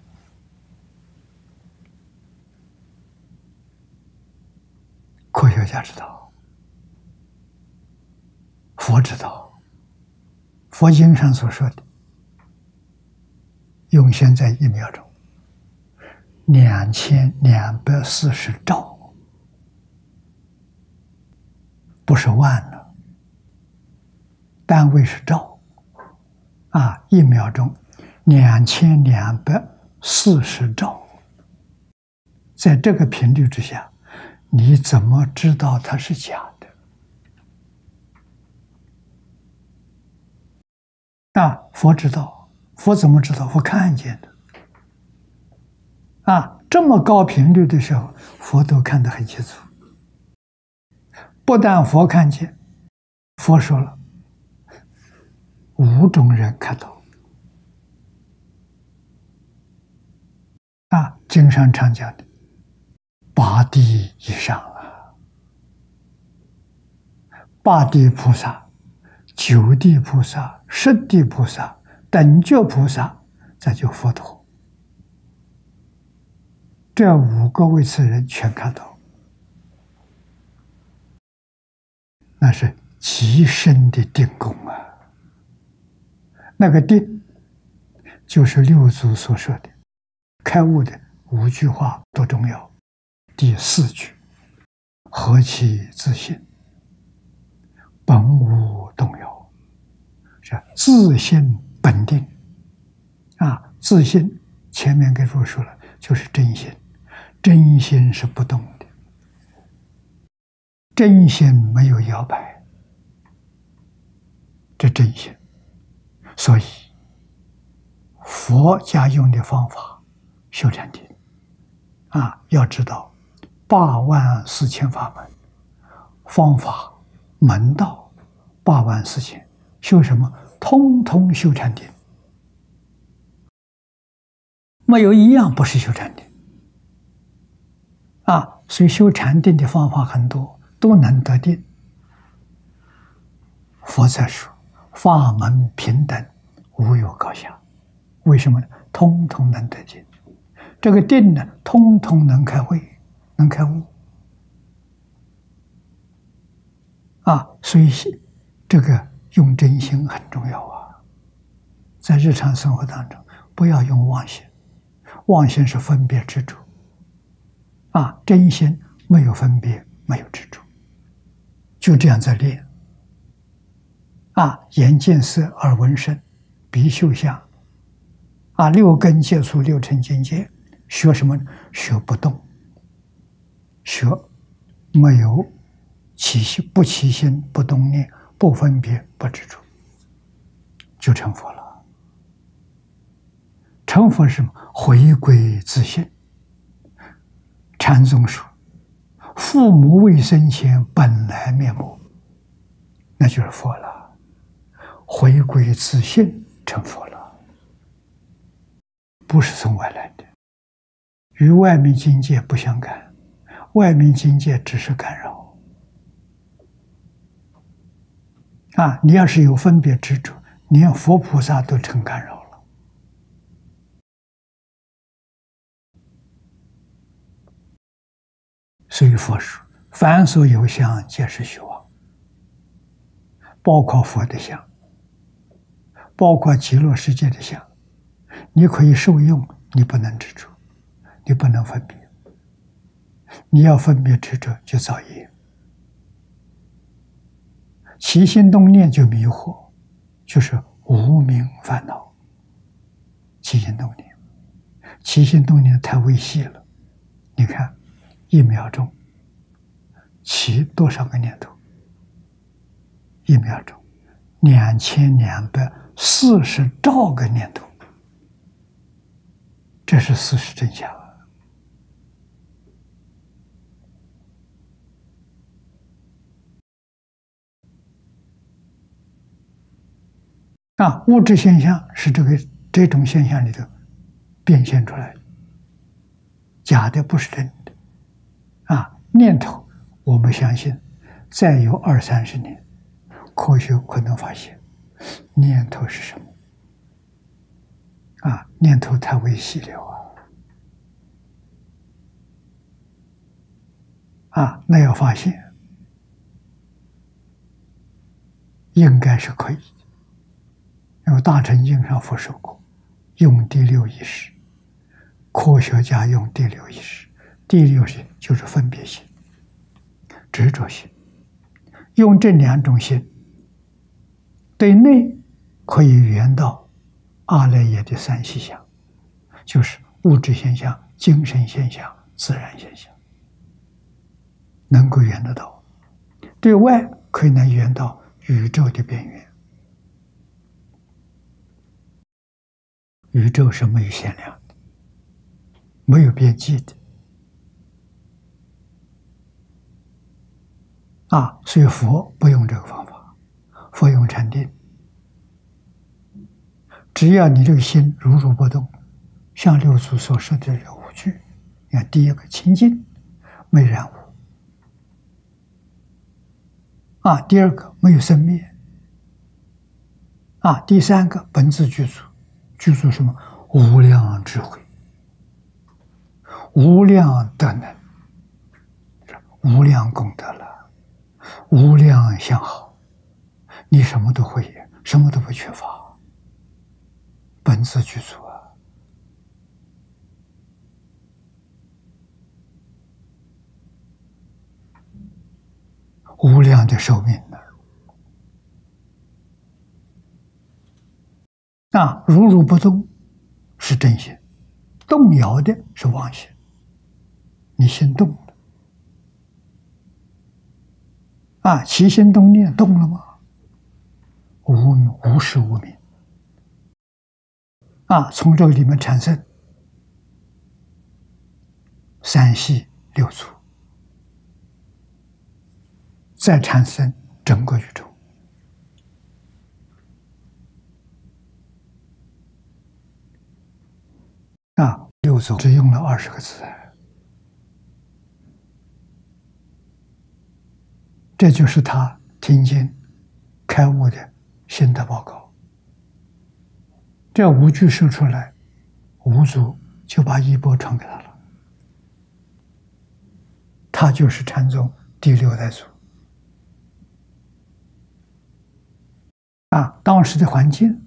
科学家知道，佛知道，佛经上所说的，用现在1秒钟2240兆，不是万了，单位是兆，1秒钟2240兆，在这个频率之下，你怎么知道它是假的？佛知道，佛怎么知道？佛看见的。这么高频率的时候，佛都看得很清楚。不但佛看见，佛说了，5种人看到。经上常讲的8地以上8地菩萨、9地菩萨、10地菩萨、等觉菩萨，再就佛陀，这5个位次人全看到，那是极深的定功啊！那个定，就是六祖所说的开悟的5句话多重要。第4句：何其自信，本无动摇。是自信本定啊！自信前面给诸位说了，就是真心，真心是不动的，真心没有摇摆，这真心。所以佛家用的方法修禅定啊，要知道84000法门，方法门道84000，修什么？通通修禅定，没有一样不是修禅定啊！所以修禅定的方法很多，都能得定。佛在说法门平等，无有高下。为什么呢？通通能得定。这个定呢，通通能开慧，能开悟啊！所以这个用真心很重要啊。在日常生活当中，不要用妄心，妄心是分别执着啊，真心没有分别，没有执着，就这样在练啊。眼见色，耳闻声，鼻嗅香啊，6根接触6尘境界，学什么？学不动，学没有起心，不起心，不动念，不分别，不执着，就成佛了。成佛是什么？回归自性。禅宗说：“父母未生前，本来面目。”那就是佛了。回归自性，成佛了，不是从外来的，与外面境界不相干，外面境界只是干扰啊！你要是有分别执着，连佛菩萨都成干扰了。所以佛说：“凡所有相，皆是虚妄。”包括佛的相，包括极乐世界的相，你可以受用，你不能执着，你不能分别。你要分别执着，就造业。起心动念就迷惑，就是无明烦恼。起心动念，起心动念太微细了。你看，1秒钟起多少个念头？1秒钟2240兆个念头，这是事实真相啊！物质现象是这种现象里头变现出来的，假的不是真的啊！念头，我们相信，再有20-30年，科学可能发现念头是什么啊？念头太微细了啊！那要发现，应该是可以的。因为大乘经上佛说过，用第6意识，科学家用第6意识，第6意识就是分别心、执着心，用这2种心，对内可以圆到阿赖耶的3细相，就是物质现象、精神现象、自然现象，能够圆得到；对外可以能圆到宇宙的边缘。宇宙是没有限量的，没有边际的啊！所以佛不用这个方法，佛用禅定。只要你这个心如如不动，像六祖所说的这5句，你看，第一个清净，没染污啊；第2个没有生灭啊；第3个本自具足。具足什么？无量智慧，无量德能，无量功德了，无量相好你什么都会，什么都不缺乏，本自具足啊。无量的寿命呢？如如不动是真心，动摇的是妄心。你心动了起心动念动了吗？无始无明从这个里面产生三系六处，再产生整个宇宙六祖只用了20个字，这就是他听经开悟的心得报告。这5句说出来，五祖就把衣钵传给他了，他就是禅宗第6代祖当时的环境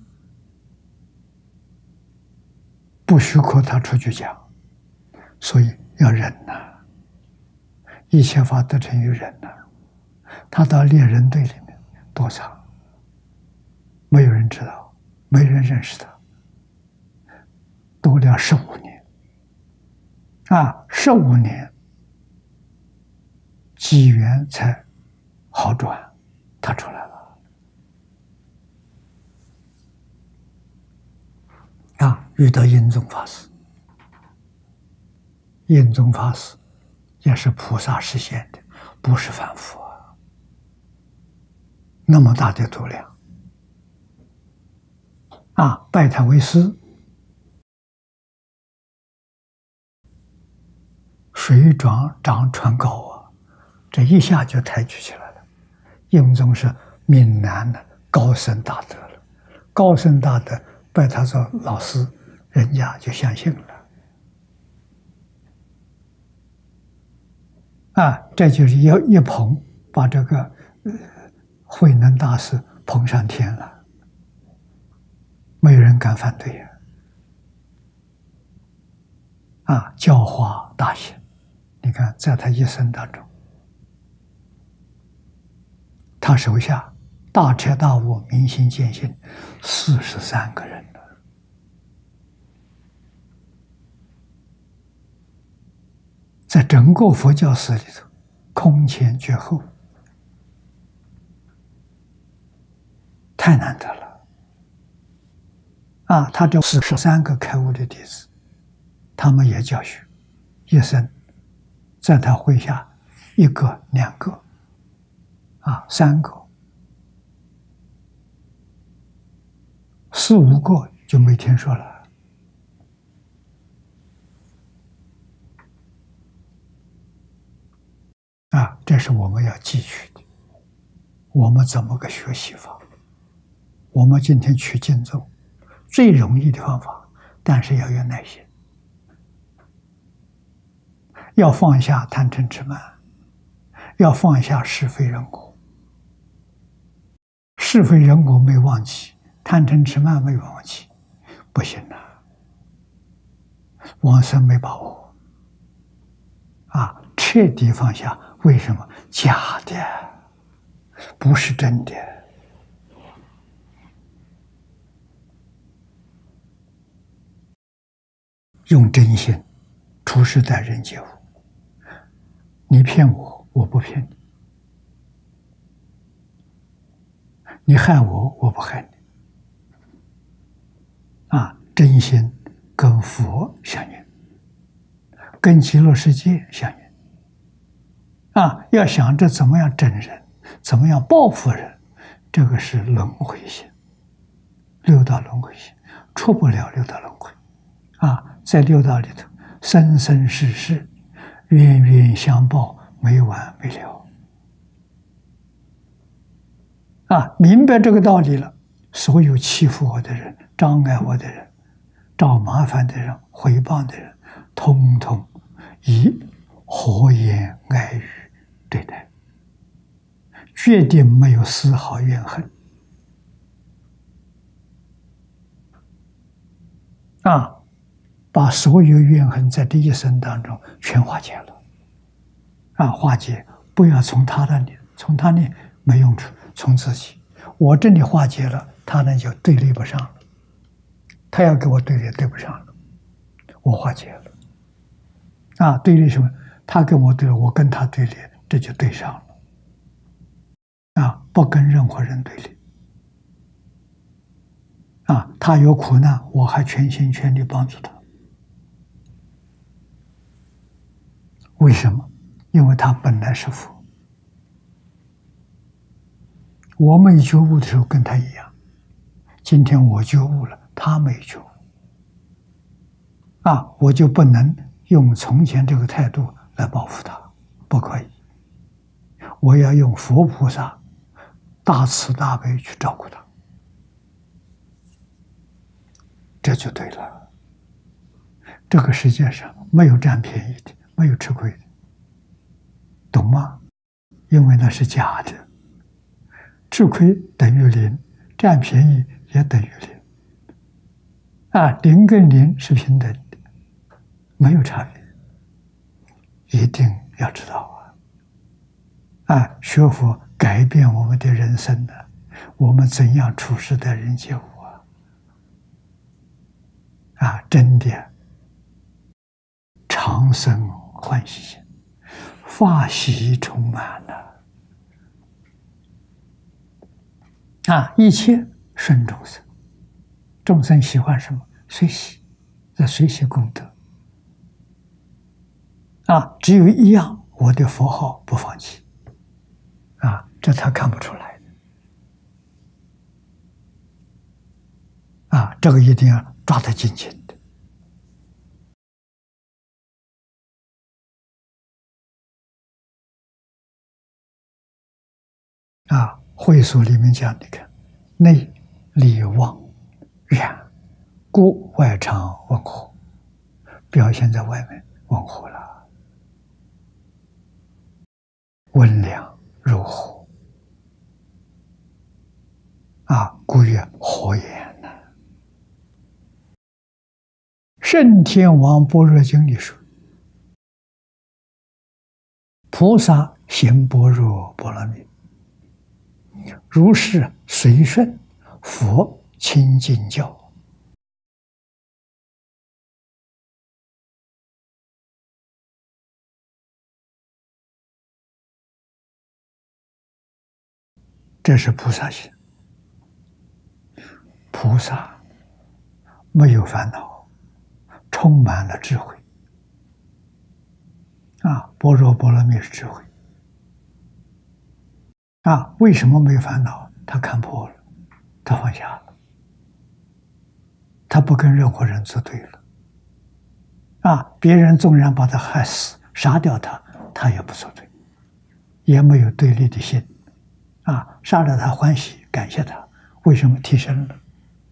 不许可他出去讲，所以要忍一切法得成于忍他到猎人队里面躲藏，没有人知道，没人认识他，躲了15年15年机缘才好转，他出来了遇到印宗法师。印宗法师也是菩萨实现的，不是凡夫那么大的度量拜他为师，水涨船高这一下就抬举起来了。印宗是闽南的高僧大德了，高僧大德拜他做老师，人家就相信了这就是一捧，把这个慧能大师捧上天了，没有人敢反对教化大行。你看在他一生当中，他手下大彻大悟明心见性43个人在整个佛教史里头空前绝后，太难得了他这43个开悟的弟子，他们也教学，一生在他麾下1个2个3个4、5个就没听说了这是我们要汲取的。我们怎么个学习法？我们今天取经宗最容易的方法，但是要有耐心，要放下贪嗔痴慢，要放下是非人我。是非人我没忘记，贪嗔痴慢没忘记，不行往生没把握彻底放下。为什么？假的，不是真的。用真心处事待人接物，你骗我，我不骗你；你害我，我不害你。真心跟佛相应，跟极乐世界相应。要想着怎么样整人，怎么样报复人，这个是轮回心，6道轮回心，出不了6道轮回在6道里头，生生世世，冤冤相报，没完没了明白这个道理了，所有欺负我的人、障碍我的人、找麻烦的人、诽谤的人，通通以和颜爱语对待，决定没有丝毫怨恨， 啊，把所有怨恨在这一生当中全化解了。化解，不要从他那里，从他那没用处，从自己。我这里化解了，他那就对立不上了。他要跟我对立，对不上了，我化解了。对立什么？他跟我对立，我跟他对立，这就对上了。不跟任何人对立。他有苦难，我还全心全力帮助他。为什么？因为他本来是佛。我没觉悟的时候跟他一样，今天我觉悟了，他没觉悟。我就不能用从前这个态度来报复他，不可以。我要用佛菩萨大慈大悲去照顾他，这就对了。这个世界上没有占便宜的，没有吃亏的，懂吗？因为那是假的，吃亏等于零，占便宜也等于零。零跟零是平等的，没有差别，一定要知道学佛改变我们的人生呢，我们怎样处事待人接物真的常生欢喜心，法喜充满了一切顺众生，众生喜欢什么？随喜，这随喜功德只有一样，我的佛号不放弃这他看不出来的这个一定要抓得紧紧的会所里面讲，你看内里妄然，故外常温和，表现在外面温和了，温良柔和故曰和颜呢。圣天王般若经里说，菩萨行般若波罗蜜，如是随顺佛清净教。这是菩萨行。菩萨没有烦恼，充满了智慧般若波罗蜜是智慧为什么没有烦恼？他看破了，他放下了，他不跟任何人作对了别人纵然把他害死杀掉他，他也不作对，也没有对立的心杀了他欢喜感谢他，为什么提升了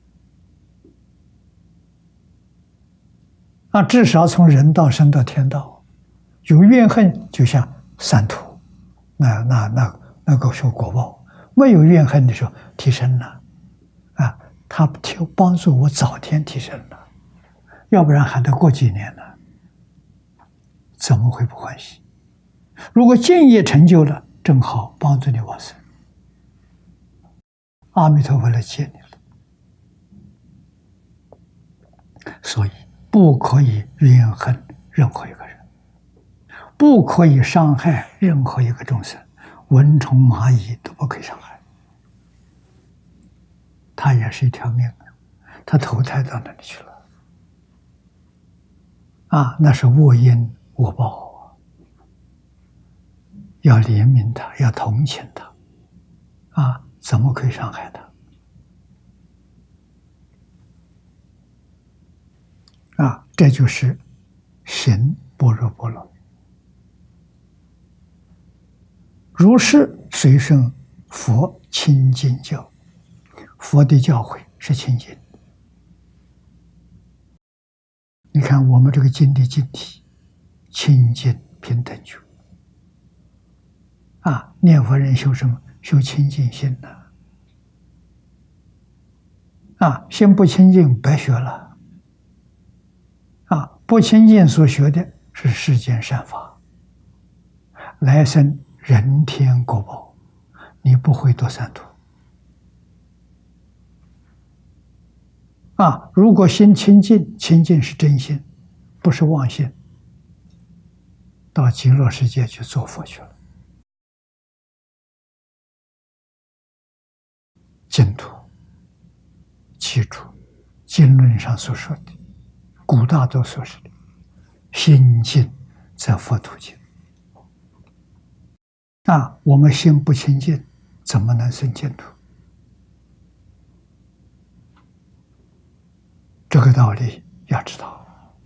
至少从人道升到天道。有怨恨就像三途，那个受果报；没有怨恨的时候提升了他帮助我早天提升了，要不然还得过几年呢，怎么会不欢喜？如果建业成就了，正好帮助你往生，阿弥陀佛来接你了。所以不可以怨恨任何一个人，不可以伤害任何一个众生，蚊虫蚂蚁都不可以伤害。他也是一条命，他投胎到那里去了那是恶因恶报要怜悯他，要同情他怎么可以伤害他这就是行般若波罗蜜，如是随顺佛清净教。佛的教诲是清净。你看我们这个经的经题，清净平等觉念佛人修什么？修清净心心不清净白学了不清净所学的是世间善法，来生人天果报，你不会堕三途。如果心清净，清净是真心，不是妄心，到极乐世界去做佛去了。净土，记住经论上所说的，古大都所说的，心净则佛土净。我们心不清净，怎么能生净土？这个道理要知道。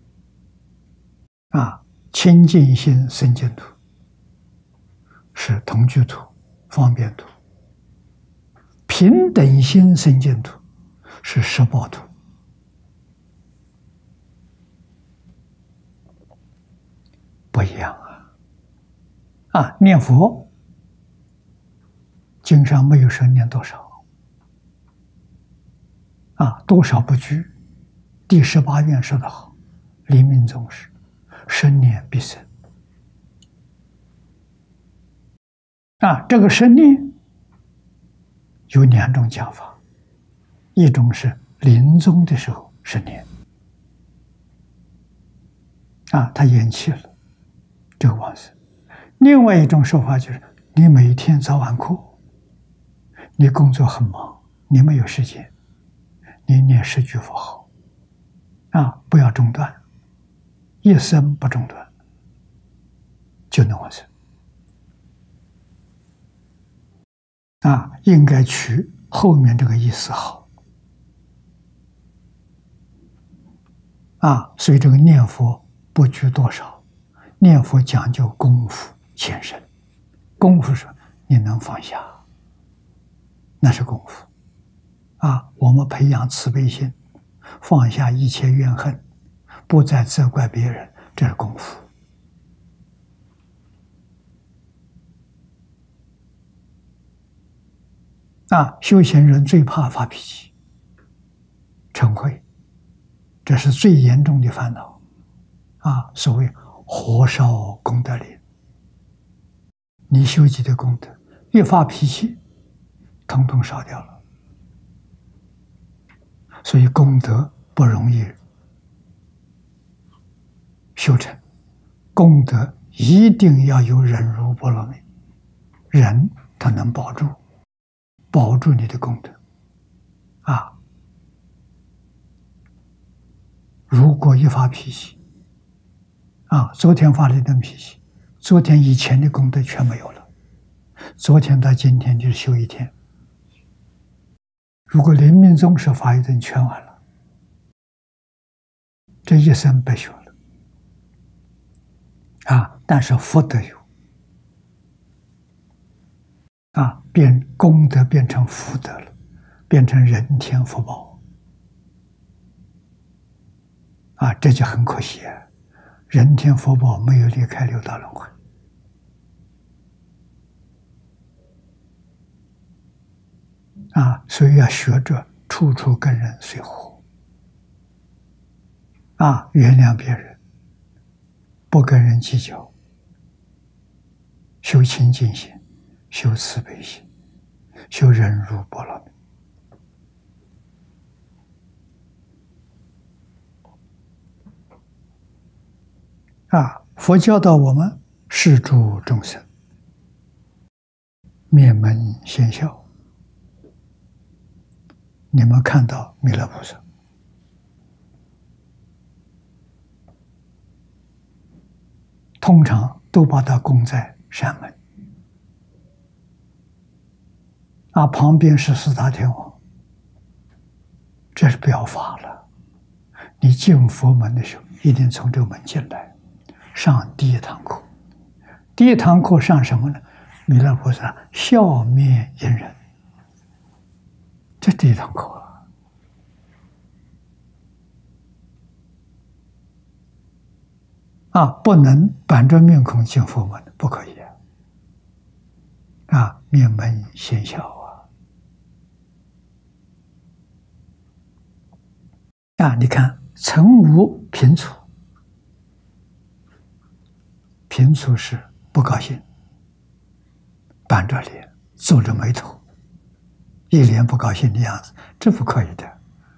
清净心生净土，是同居土、方便土；平等心生净土，是十报土。不一样念佛，经上没有说念多少，多少不拘。第18愿说得好，临命终时，生念必生。这个生念有2种讲法，一种是临终的时候生念，他延期了这个往生；另外一种说法就是你每天早晚课，你工作很忙，你没有时间，你念10句佛号，不要中断，一生不中断，就能往生。应该取后面这个意思好。所以这个念佛不拘多少，念佛讲究功夫浅深。功夫是你能放下，那是功夫。我们培养慈悲心，放下一切怨恨，不再责怪别人，这是功夫。修行人最怕发脾气、嗔恚，这是最严重的烦恼。所谓火烧功德林，你修集的功德越发脾气，统统烧掉了。所以功德不容易修成，功德一定要有忍辱波罗蜜，忍它能保住你的功德。如果一发脾气，昨天发了一顿脾气，昨天以前的功德全没有了，昨天到今天就是修一天。如果临命终时发一顿，全完了，这一生白修了。但是福德有，功德变成福德了，变成人天福报。这就很可惜人天福报没有离开六道轮回。所以要学着处处跟人随和，原谅别人，不跟人计较，修清净心，修慈悲心，修忍辱波罗蜜。佛教导我们施诸众生，灭门先孝。你们看到弥勒菩萨，通常都把它供在山门，旁边是四大天王，这是表法了。你进佛门的时候，一定从这个门进来，上第一堂课。第一堂课上什么呢？弥勒菩萨笑面迎人，这第一堂课不能板着面孔进佛门，不可以灭门先孝你看尘无平处， 平处时不高兴，板着脸，皱着眉头，一脸不高兴的样子，这不可以的。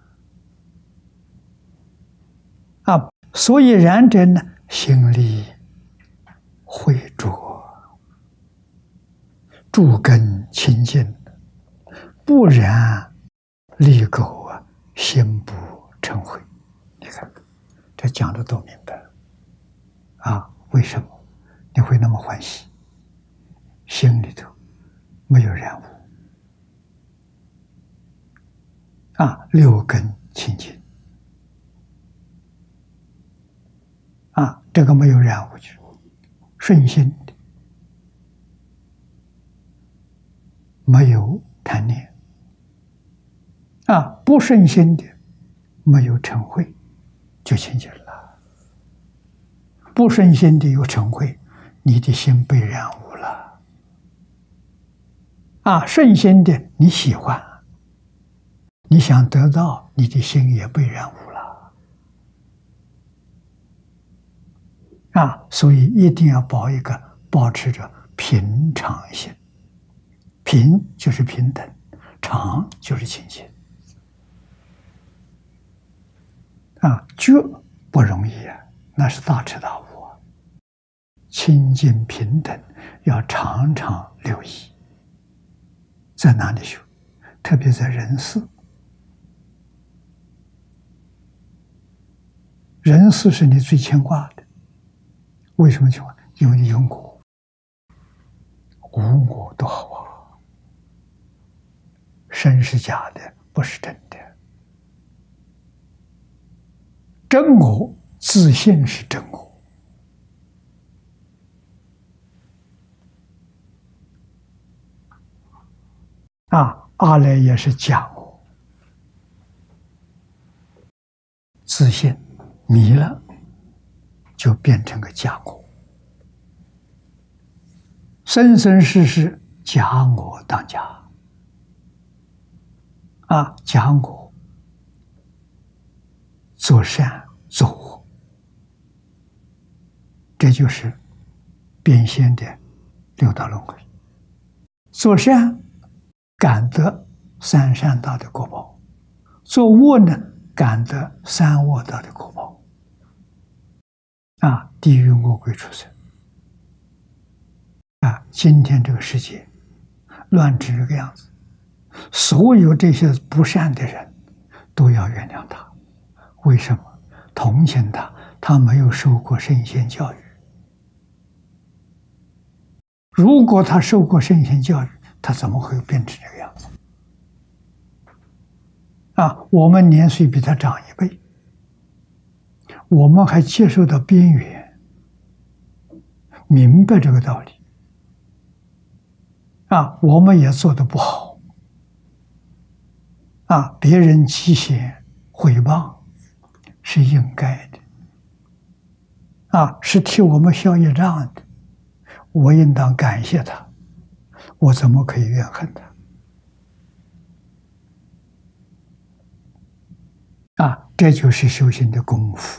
啊，所以然者呢，心里慧浊，诸根清净，不然利垢啊，心不成慧。你看，这讲的都明白了啊？为什么你会那么欢喜？心里头没有染污啊，六根清净啊，这个没有染污去，顺心的，没有贪念啊，不顺心的，没有嗔恚，就清净了。不顺心的有嗔恚，你的心被染污了啊。顺心的你喜欢，你想得到，你的心也被染污了啊。所以一定要保持着平常心，平就是平等，常就是清净啊。觉不容易啊，那是大彻大悟啊。清净平等要常常留意，在哪里修？特别在人事。人事是你最牵挂的，为什么牵挂？因为你有我，无我多好啊！身是假的，不是真的。真我自信是真我啊，阿赖也是假我，自信迷了，就变成个假我，生生世世假我当家啊，假我做善做恶，这就是变现的六道轮回。做善感得三善道的果报，做恶呢感得三恶道的果报啊，地狱恶鬼畜生啊。今天这个世界乱成这个样子，所有这些不善的人都要原谅他。为什么？同情他，他没有受过圣贤教育。如果他受过圣贤教育，他怎么会变成这个样子啊？我们年岁比他长一倍，我们还接受到边缘，明白这个道理啊，我们也做得不好啊。别人讥嫌毁谤是应该的啊，是替我们消业障的，我应当感谢他，我怎么可以怨恨他啊？这就是修行的功夫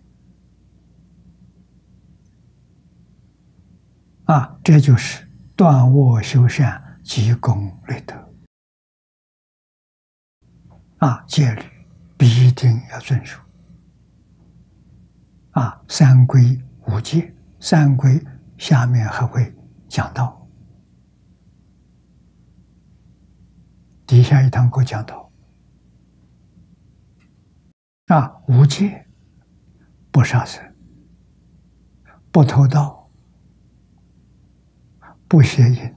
啊，这就是断恶修善，积功累德啊，戒律必定要遵守啊。三规五戒，三规下面还会讲到，底下一堂课讲到啊，无戒不杀生，不偷盗，不邪淫，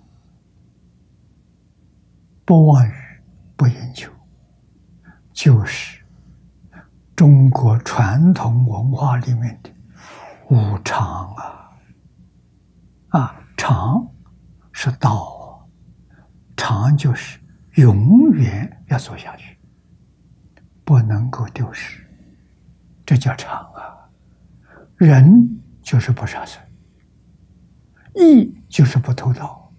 不妄语，不饮酒，就是中国传统文化里面的无常啊！常是道，常就是永远要走下去，不能够丢失，这叫常啊。人就是不杀生，义就是不偷盗，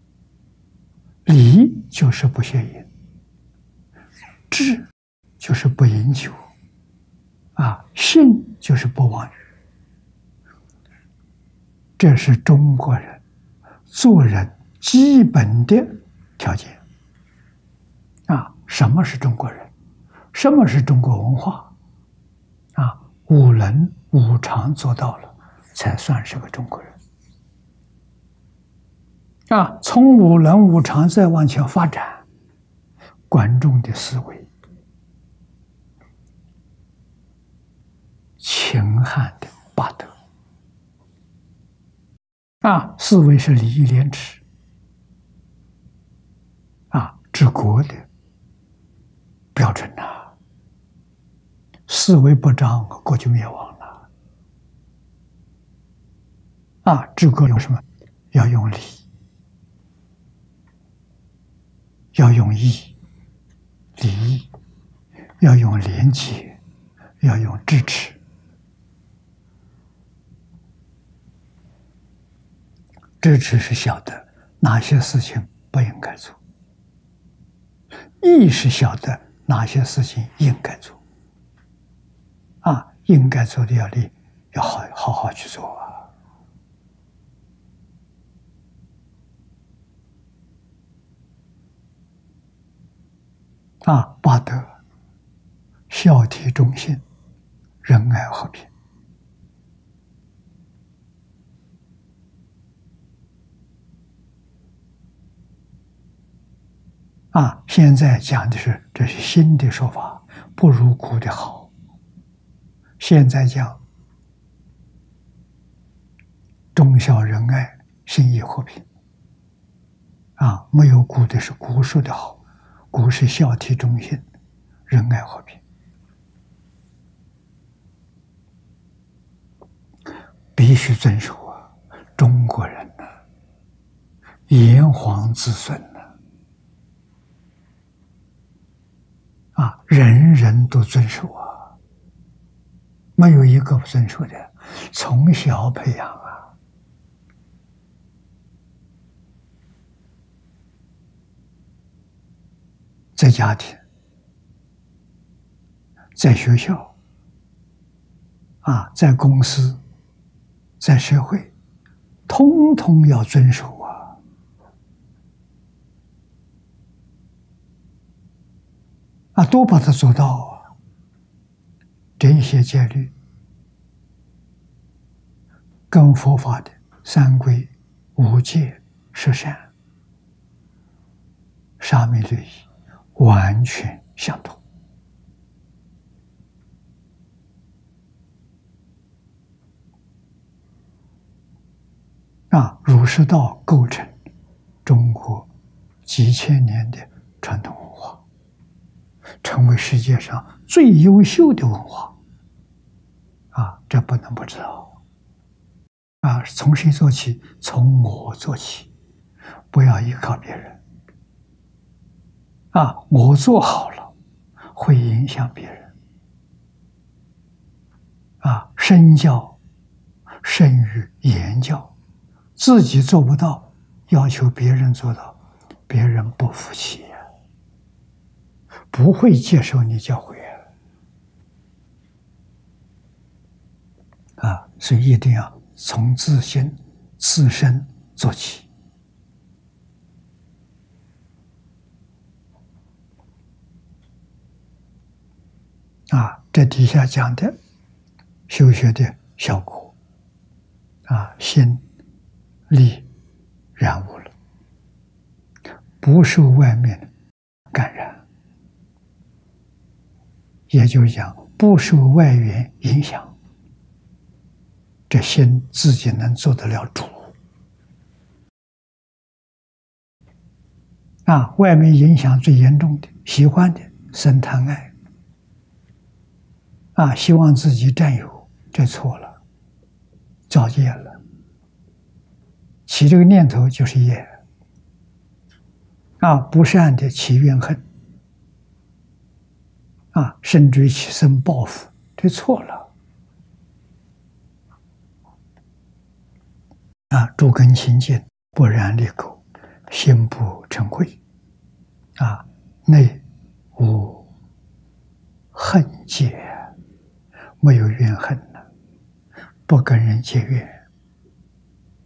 礼就是不邪淫，智就是不饮酒啊，信就是不妄语。 这是中国人做人基本的条件。什么是中国人？什么是中国文化？五伦五常做到了，才算是个中国人。从五伦五常再往前发展，观众的思维、秦汉的八德，思维是礼义廉耻，治国的标准思维不彰，国就灭亡了。治国用什么？要用礼，要用义，礼义，要用廉洁，要用支持。支持是晓得哪些事情不应该做，义是晓得哪些事情应该做。应该做的要好好去做八德：孝悌忠信、仁爱和平。现在讲的是这是新的说法，不如古的好。现在讲忠孝仁爱、信义和平。没有古的是古说的好，古是孝悌忠信、仁爱和平，必须遵守中国人炎黄子孙人人都遵守没有一个不遵守的，从小培养在家庭、在学校在公司、在社会，通通要遵守都把它做到这些戒律跟佛法的三规、五戒、十善、沙弥律仪完全相同。儒释道构成中国几千年的传统文化，成为世界上最优秀的文化这不能不知道从谁做起？从我做起，不要依靠别人我做好了会影响别人身教胜于言教，自己做不到，要求别人做到，别人不服气不会接受你教诲所以一定要从自身做起这底下讲的修学的效果心力染污了，不受外面感染，也就是讲不受外缘影响，这心自己能做得了主外面影响最严重的，喜欢的生贪爱希望自己占有，这错了，造业了。起这个念头就是业不善的起怨恨甚至于起生报复，这错了诸根清净，不染利垢，心不嗔恚内无恨结，没有怨恨不跟人结怨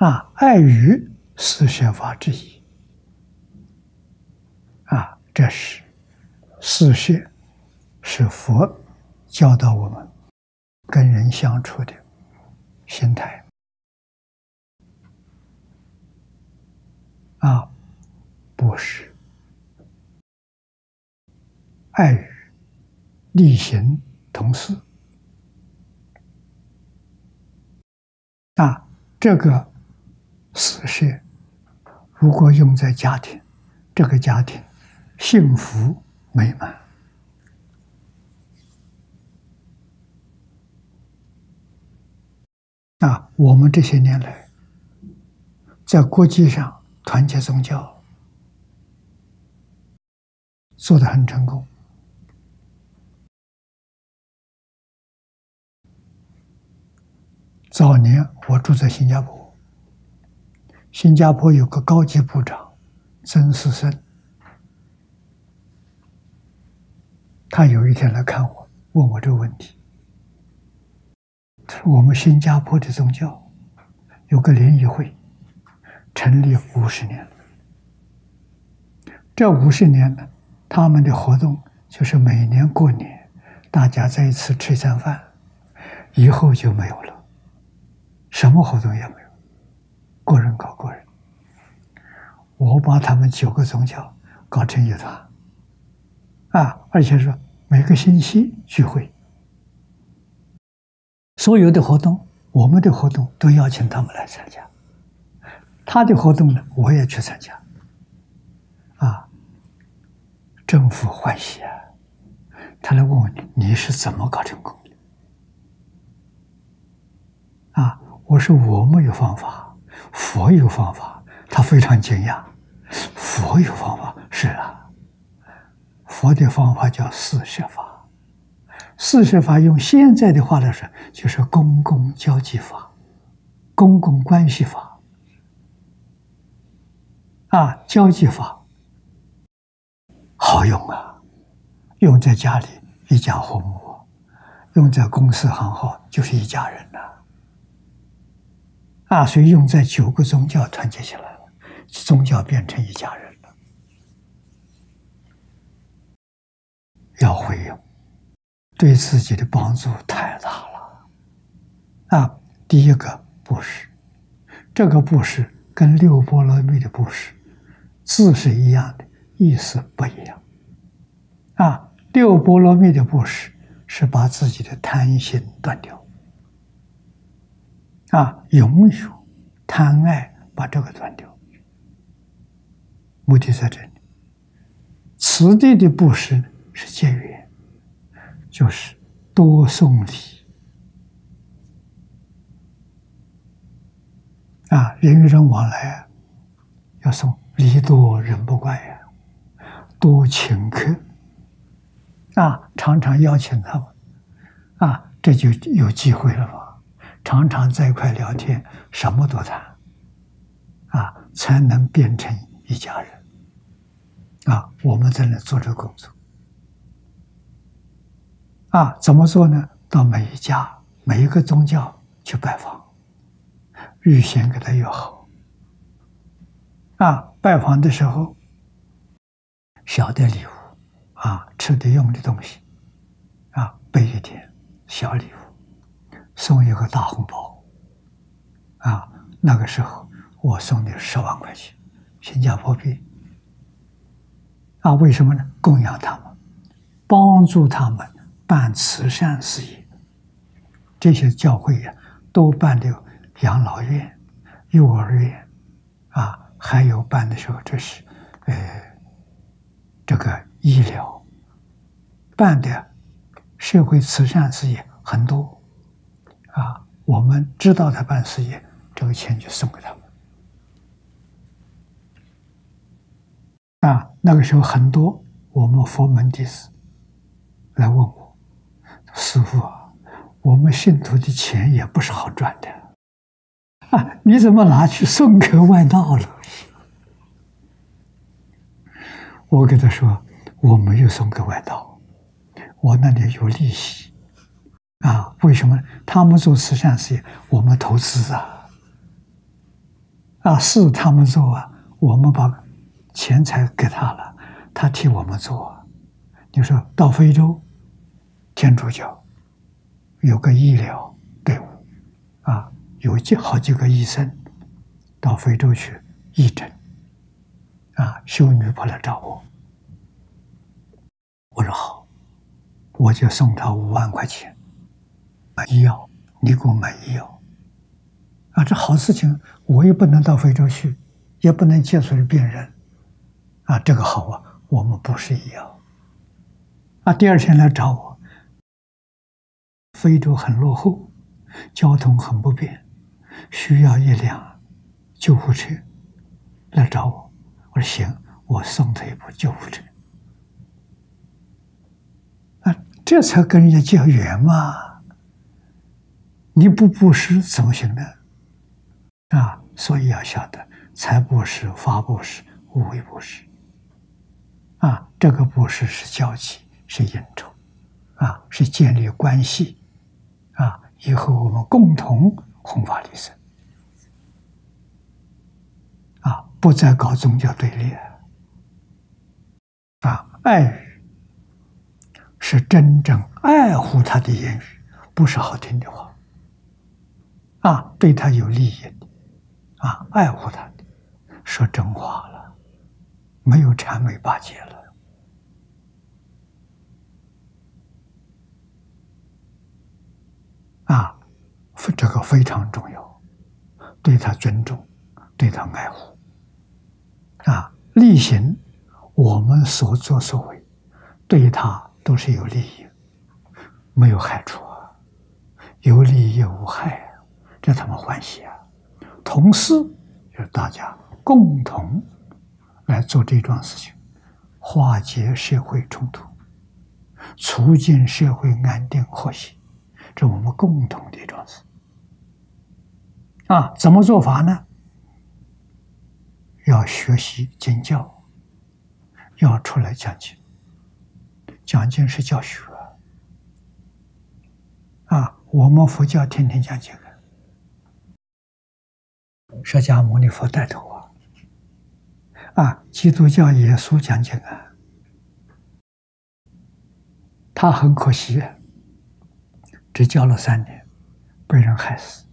爱语是学法之一。这是四摄，是佛教导我们跟人相处的心态。布施、爱语、利行同事。这个四摄如果用在家庭，这个家庭幸福美满。我们这些年来在国际上团结宗教做得很成功。早年我住在新加坡，新加坡有个高级部长曾士森，他有一天来看我，问我这个问题。他说我们新加坡的宗教有个联谊会，成立50年了。这50年呢，他们的活动就是每年过年，大家在一起吃一餐饭，以后就没有了，什么活动也没有，个人搞个人。我把他们9个宗教搞成一团，而且说每个星期聚会，所有的活动，我们的活动都邀请他们来参加，他的活动呢，我也去参加。政府欢喜他来问我你是怎么搞成功的？我说我没有方法，佛有方法。他非常惊讶，佛有方法？是佛的方法叫四摄法。四摄法用现在的话来说，就是公共交际法、公共关系法。交际法好用用在家里一家和睦，用在公司行号就是一家人所以用在9个宗教团结起来了，宗教变成一家人了。要会用，对自己的帮助太大了。第一个布施，这个布施跟6波罗蜜的布施字是一样的，意思不一样。6波罗蜜的布施是把自己的贪心断掉，拥有贪爱把这个断掉，目的在这里。此地的布施是结缘，就是多送礼。人与人往来要送礼多人不怪多请客常常邀请他们这就有机会了嘛。常常在一块聊天，什么都谈才能变成一家人我们在那做这个工作怎么做呢？到每一家每一个宗教去拜访，预先给他约好拜访的时候，小的礼物吃的用的东西备一点小礼物，送一个大红包那个时候我送的10万块钱新加坡币为什么呢？供养他们，帮助他们办慈善事业。这些教会都办的养老院、幼儿园还有办的时候这是这个医疗，办的社会慈善事业很多我们知道他办事业，这个钱就送给他们那个时候很多我们佛门弟子来问我，师父我们信徒的钱也不是好赚的你怎么拿去送给外道了？我给他说，我没有送给外道，我那里有利息为什么？他们做慈善事业，我们投资事他们做啊，我们把钱财给他了，他替我们做啊。你说到非洲，天主教有个医疗队伍有好几个医生到非洲去义诊修女婆来找我，我说好，我就送他5万块钱买医药，你给我买医药这好事情，我也不能到非洲去，也不能接触病人这个好啊，我们不是医药第二天来找我，非洲很落后，交通很不便，需要一辆救护车来找我。我说行，我送他一部救护车这才跟人家结缘嘛。你不布施怎么行呢？所以要晓得财布施、法布施、无为布施这个布施是交际，是应酬是建立关系以后我们共同弘法利生不再搞宗教对立爱语是真正爱护他的言语，不是好听的话对他有利益的爱护他的，说真话了，没有谄媚巴结了这个非常重要，对他尊重，对他爱护力行我们所作所为对他都是有利益，没有害处有利也无害这他们欢喜同时就是大家共同来做这桩事情，化解社会冲突，促进社会安定和谐，这我们共同的一桩事怎么做法呢？要学习经教，要出来讲经。讲经是教学我们佛教天天讲经释迦牟尼佛带头基督教耶稣讲经他很可惜只教了3年，被人害死。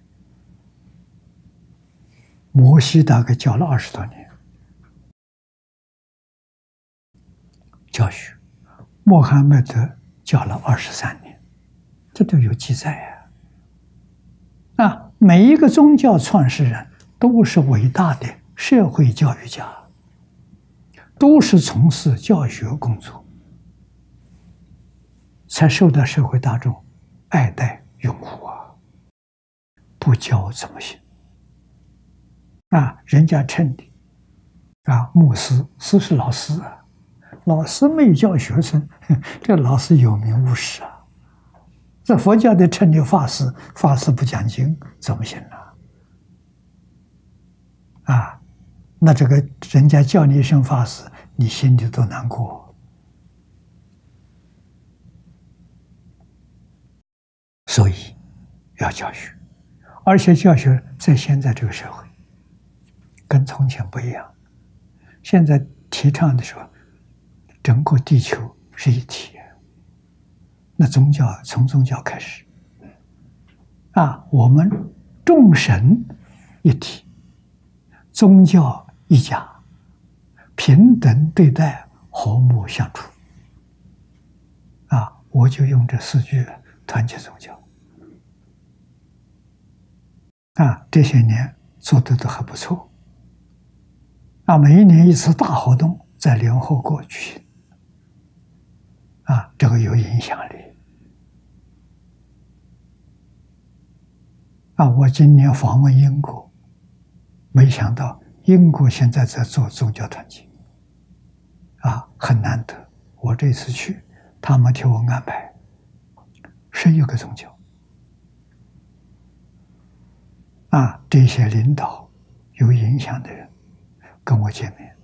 摩西大概教了20多年教学，穆罕默德教了23年，这都有记载每一个宗教创始人都是伟大的社会教育家，都是从事教学工作，才受到社会大众爱戴拥护不教怎么行人家称的牧师是老师老师没有教学生，这老师有名无实这佛教的称的法师，法师不讲经怎么行那这个人家叫你一声法师，你心里都难过。所以要教学，而且教学在现在这个社会跟从前不一样，现在提倡的说整个地球是一体，那宗教从宗教开始我们众神一体，宗教一家，平等对待，和睦相处我就用这4句团结宗教这些年做的都还不错每一年一次大活动在联合国举行这个有影响力我今年访问英国，没想到英国现在在做宗教团结很难得。我这次去，他们替我安排11个宗教这些领导有影响的人跟我见面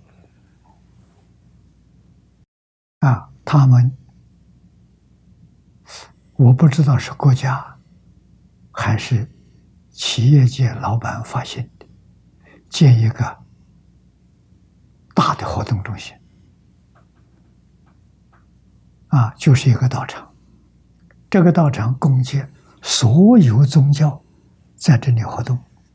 他们我不知道是国家还是企业界老板发现的， 建一个大的活动中心，就是一个道场。这个道场供接所有宗教在这里活动。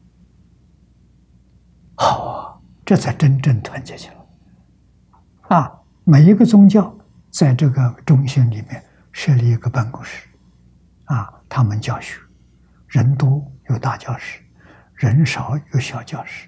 好啊，这才真正团结起来。每一个宗教在这个中心里面设立一个办公室，他们教学，人多有大教室，人少有小教室，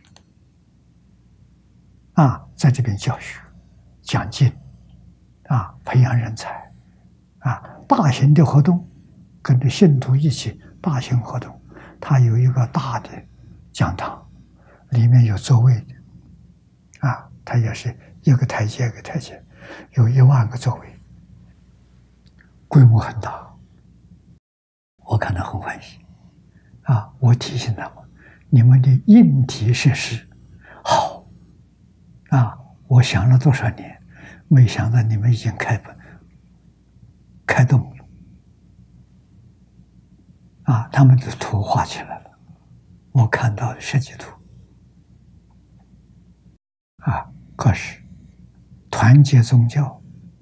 在这边教学、讲经，培养人才，大型的活动，跟着信徒一起大型活动，它有一个大的讲堂，里面有座位的，它也是一个台阶一个台阶，有10000个座位，规模很大，我看到很欢喜。我提醒他们，你们的硬体设施好，我想了多少年，没想到你们已经开动了，他们的图画起来了，我看到的设计图，可是团结宗教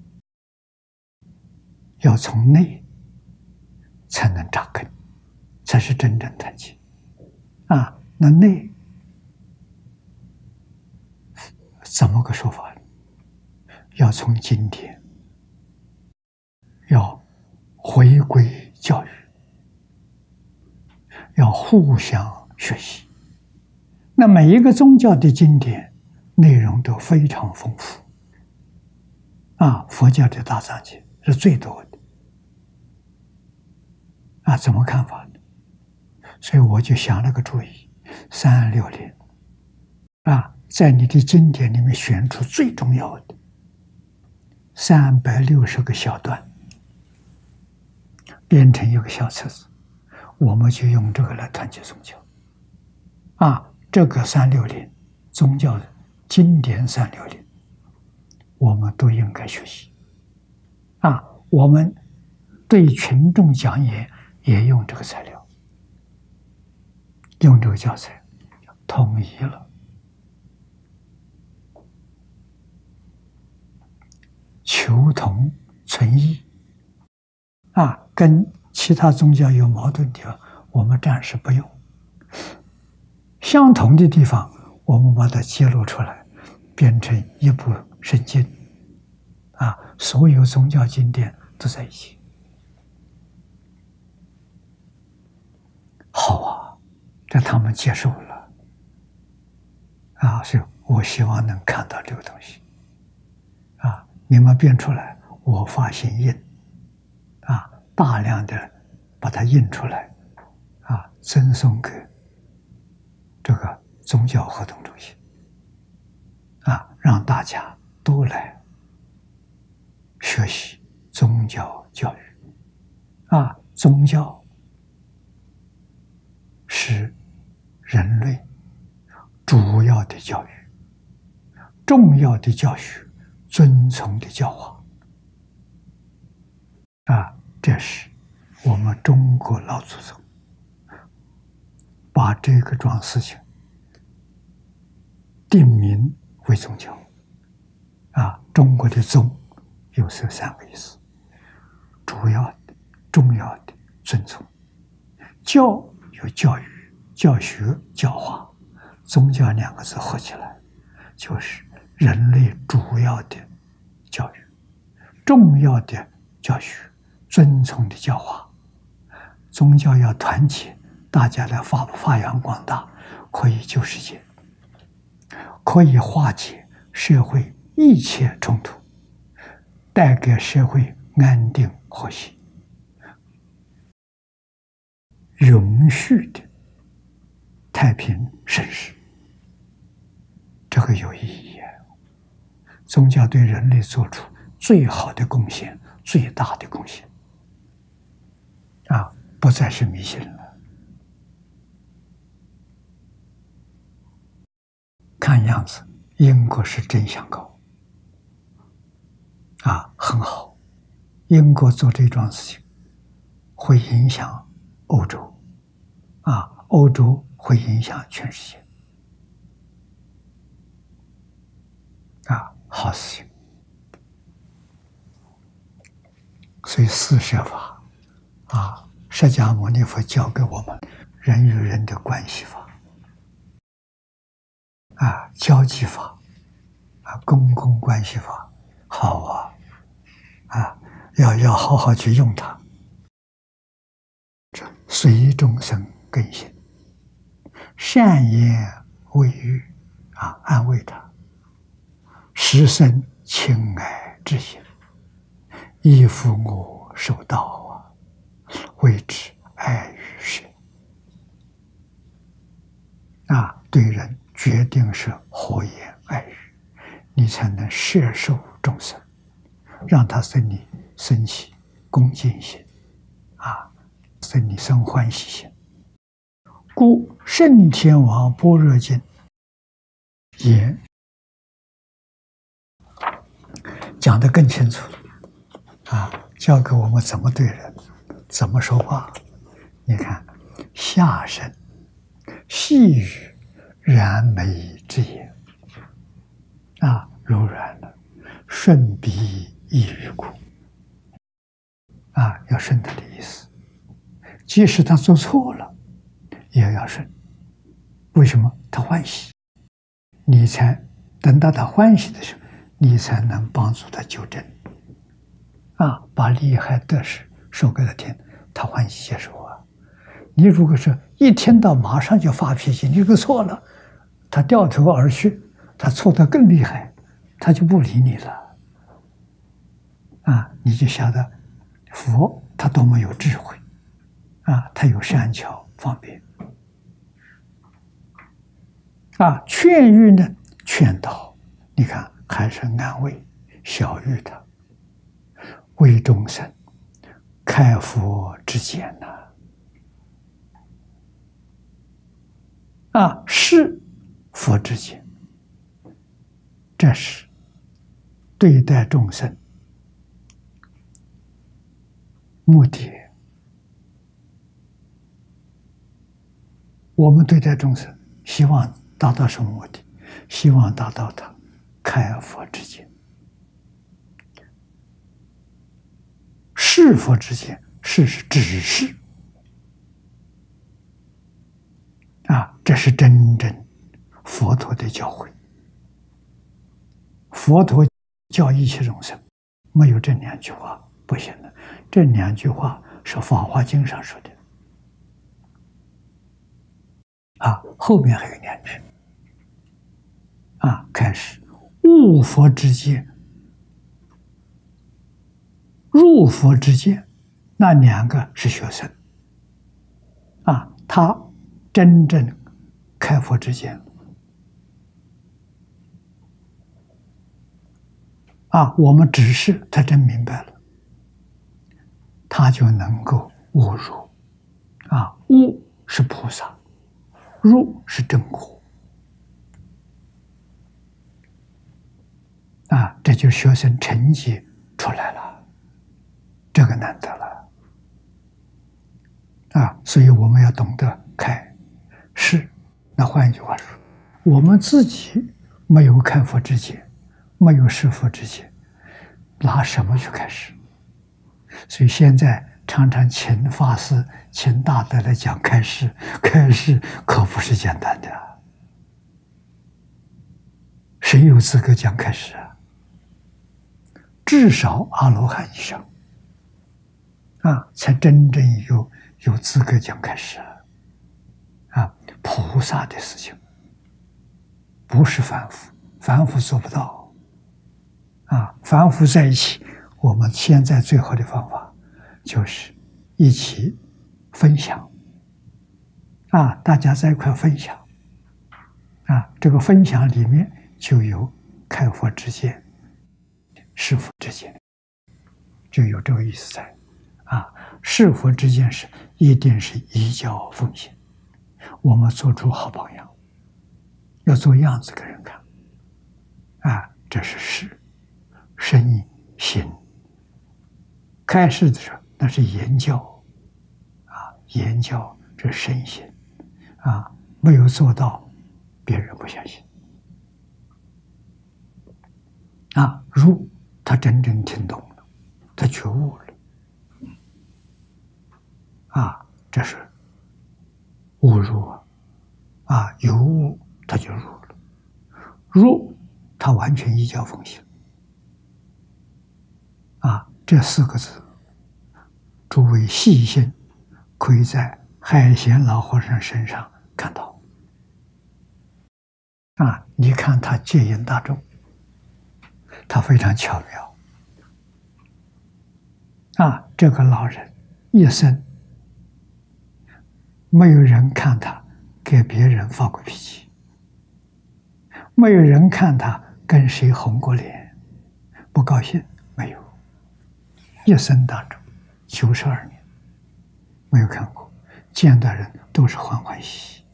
要从内才能扎根，才是真正团结。那内怎么个说法呢？要从经典，要回归教育，要互相学习。那每一个宗教的经典内容都非常丰富，佛教的大藏经是最多的，怎么看法呢？所以我就想了个主意，360，在你的经典里面选出最重要的360个小段，编成一个小册子，我们就用这个来团结宗教。这个360宗教的经典360，我们都应该学习。我们对群众讲演也用这个材料，用这个教材，统一了。求同存异，跟其他宗教有矛盾的地方，我们暂时不用；相同的地方，我们把它揭露出来，变成一部圣经。所有宗教经典都在一起。好这他们接受了。所以我希望能看到这个东西。你们编出来，我发心印，大量的把它印出来，赠送给这个宗教活动中心，让大家都来学习宗教教育。宗教是人类主要的教育，重要的教学，遵从的教化。这是我们中国老祖宗把这个桩事情定名为宗教。中国的宗有这3个意思：主要的、重要的、遵从。教有教育、教学、教化，宗教2个字合起来，就是人类主要的教育、重要的教学、遵从的教化。宗教要团结，大家来发扬光大，可以救世界，可以化解社会一切冲突，带给社会安定和谐，永续的太平盛世。这个有意义。宗教对人类做出最好的贡献，最大的贡献，不再是迷信了。看样子英国是真想搞，很好。英国做这桩事情会影响欧洲，欧洲会影响全世界。 好事情。所以四摄法啊，释迦牟尼佛教给我们人与人的关系法啊，交际法啊，公共关系法，好啊，要好好去用它。随众生根性，善言慰喻啊，安慰他，实生亲爱之心，依附我受道啊，谓之爱与深啊。对人决定是和颜爱语，你才能摄受众生，让他生你生起恭敬心啊，生你生欢喜心。故圣天王般若经也讲得更清楚啊，教给我们怎么对人，怎么说话。你看，下生细语然美之言啊，柔软的，顺彼益于故啊，要顺他的意思。即使他做错了，也要顺。为什么？他欢喜，你才等到他欢喜的时候，你才能帮助他纠正啊，把利害得失说给他听，他欢喜接受啊。你如果是一听到马上就发脾气，你这个错了，他掉头而去，他错得更厉害，他就不理你了啊！你就晓得佛他多么有智慧啊，他有善巧方便啊。劝喻呢，劝导，你看还是安慰小喻他，为众生开佛之见呐啊，是佛之见，这是对待众生目的。我们对待众生，希望达到什么目的？希望达到他开佛之见。是佛之见，是指示啊，这是真正佛陀的教诲。佛陀教一切众生，没有这两句话不行的。这两句话是《法华经》上说的啊，后面还有两句啊，开始悟佛之见，入佛之见，那两个是学生啊，他真正开佛之见啊，我们只是他真明白了，他就能够悟入啊，悟是菩萨，入是正果啊，这就学生成绩出来了，这个难得了啊，所以我们要懂得开示。那换一句话说，我们自己没有开佛之见，没有示佛之见，拿什么去开示？所以现在常常请法师、请大德来讲开示，开示可不是简单的。谁有资格讲开示啊？至少阿罗汉以上啊，才真正有资格讲开示啊！菩萨的事情不是凡夫，凡夫做不到啊！凡夫在一起，我们现在最好的方法就是一起分享啊，大家在一块分享啊，这个分享里面就有开佛之见、示佛之见，就有这个意思在啊。示佛之见是一定是依教奉行，我们做出好榜样，要做样子给人看啊，这是示。身意行开示的时候，那是言教啊，言教这身心啊，没有做到，别人不相信入他真正听懂了，他觉悟了，这是悟入有悟他就入了，入他完全依教奉行。这4个字，诸位细心可以在海贤老和尚身上看到。你看他戒引大众，他非常巧妙。这个老人一生没有人看他给别人发过脾气，没有人看他跟谁红过脸，不高兴，没有。一生当中92年没有看过，见到人都是欢欢喜喜。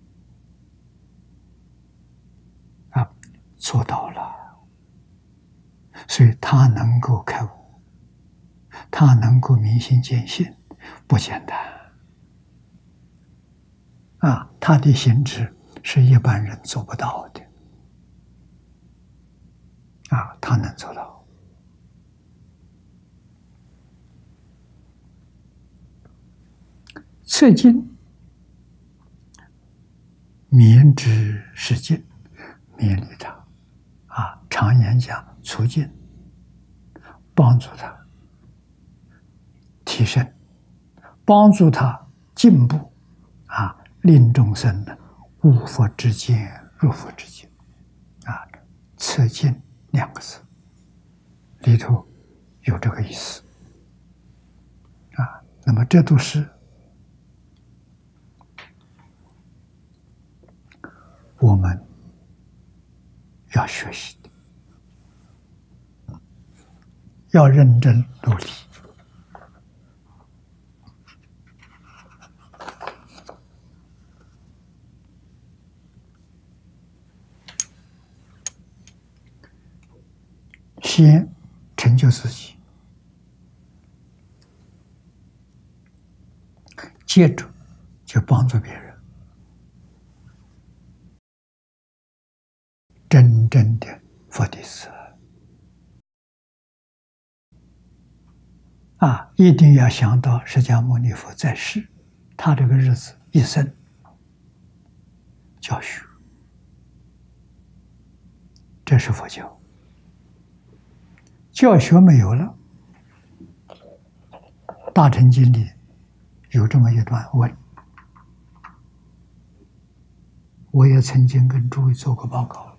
做到了，所以他能够开悟，他能够明心见性，不简单。他的心智是一般人做不到的。他能做到。测尽绵之是尽，勉励他。常言讲促进，帮助他提升，帮助他进步，令众生悟佛之见，入佛之境。测尽2个字里头有这个意思。那么这都是我们要学习的，要认真努力。先成就自己，接着就帮助别人。真正的佛弟子一定要想到释迦牟尼佛在世，他这个日子一生教学，这是佛教。教学没有了，《大乘经》里有这么一段问，我也曾经跟诸位做过报告。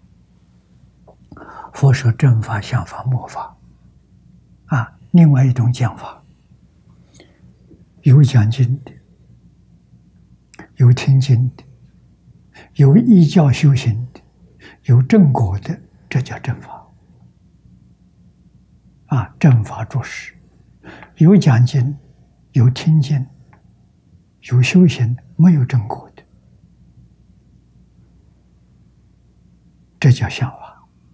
佛说正法、相法、末法，另外一种讲法，有讲经的，有听经的，有依教修行的，有正果的，这叫正法。正法著实，有讲经，有听经，有修行，没有正果的，这叫相法。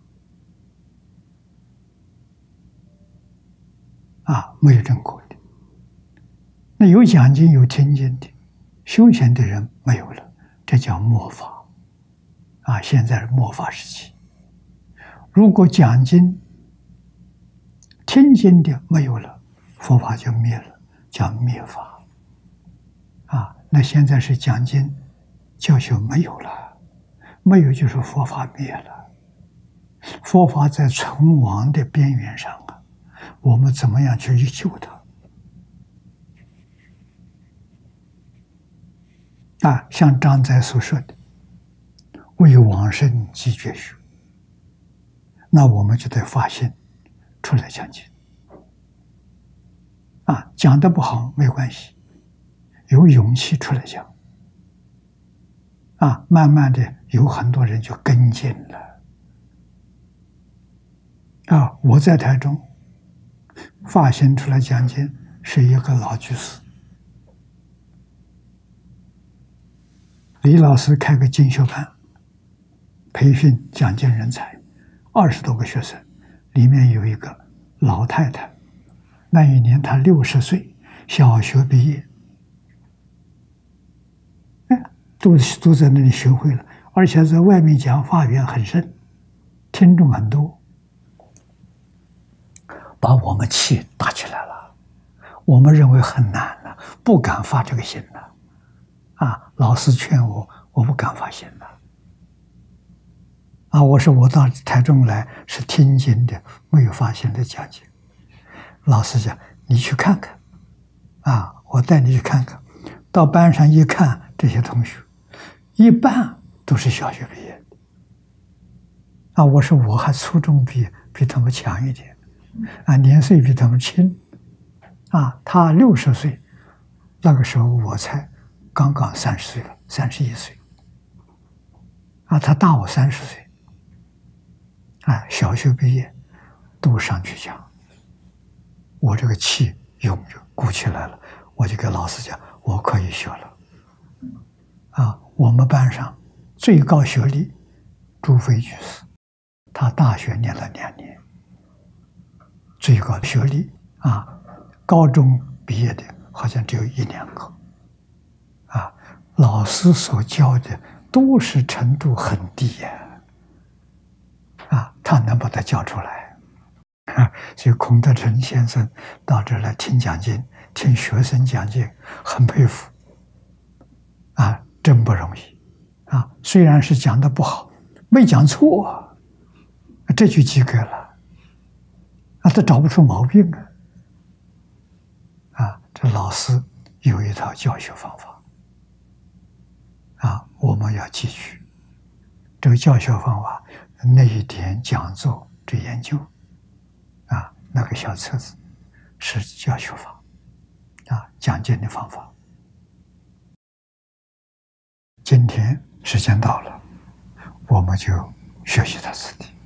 没有正果的。那有讲经有听经的修行的人没有了，这叫末法。现在是末法时期。如果讲经听经的没有了，佛法就灭了，叫灭法。那现在是讲经教学没有了，没有就是佛法灭了，佛法在存亡的边缘上我们怎么样去救它？像张载所说的“为往生即觉学”，那我们就得发心出来讲经。讲得不好没关系，有勇气出来讲。慢慢的有很多人就跟进了。我在台中发心出来讲经，是一个老居士，李老师开个进修班，培训讲经人才，20多个学生，里面有一个老太太，那一年她60岁，小学毕业，都在那里学会了，而且在外面讲法缘很深，听众很多， 把我们气打起来了。我们认为很难了，不敢发这个心了。老师劝我，我不敢发心了。我说我到台中来是听经的，没有发心的讲解。老师讲你去看看，我带你去看看。到班上一看，这些同学一半都是小学毕业的。我说我还初中毕业，比他们强一点，年岁比他们轻。他60岁，那个时候我才刚刚30岁了，31岁。他大我30岁。小学毕业都上去讲，我这个气涌就鼓起来了，我就跟老师讲，我可以学了。我们班上最高学历朱飞居士，他大学念了2年，最高学历高中毕业的好像只有1、2个。老师所教的都是程度很低呀。他能把它教出来。所以孔德成先生到这来听讲经，听学生讲经，很佩服。真不容易。虽然是讲的不好，没讲错，这就及格了。他找不出毛病这老师有一套教学方法。我们要记取这个教学方法，内典讲座这研究那个小册子是教学法讲经的方法。今天时间到了，我们就学习到此地。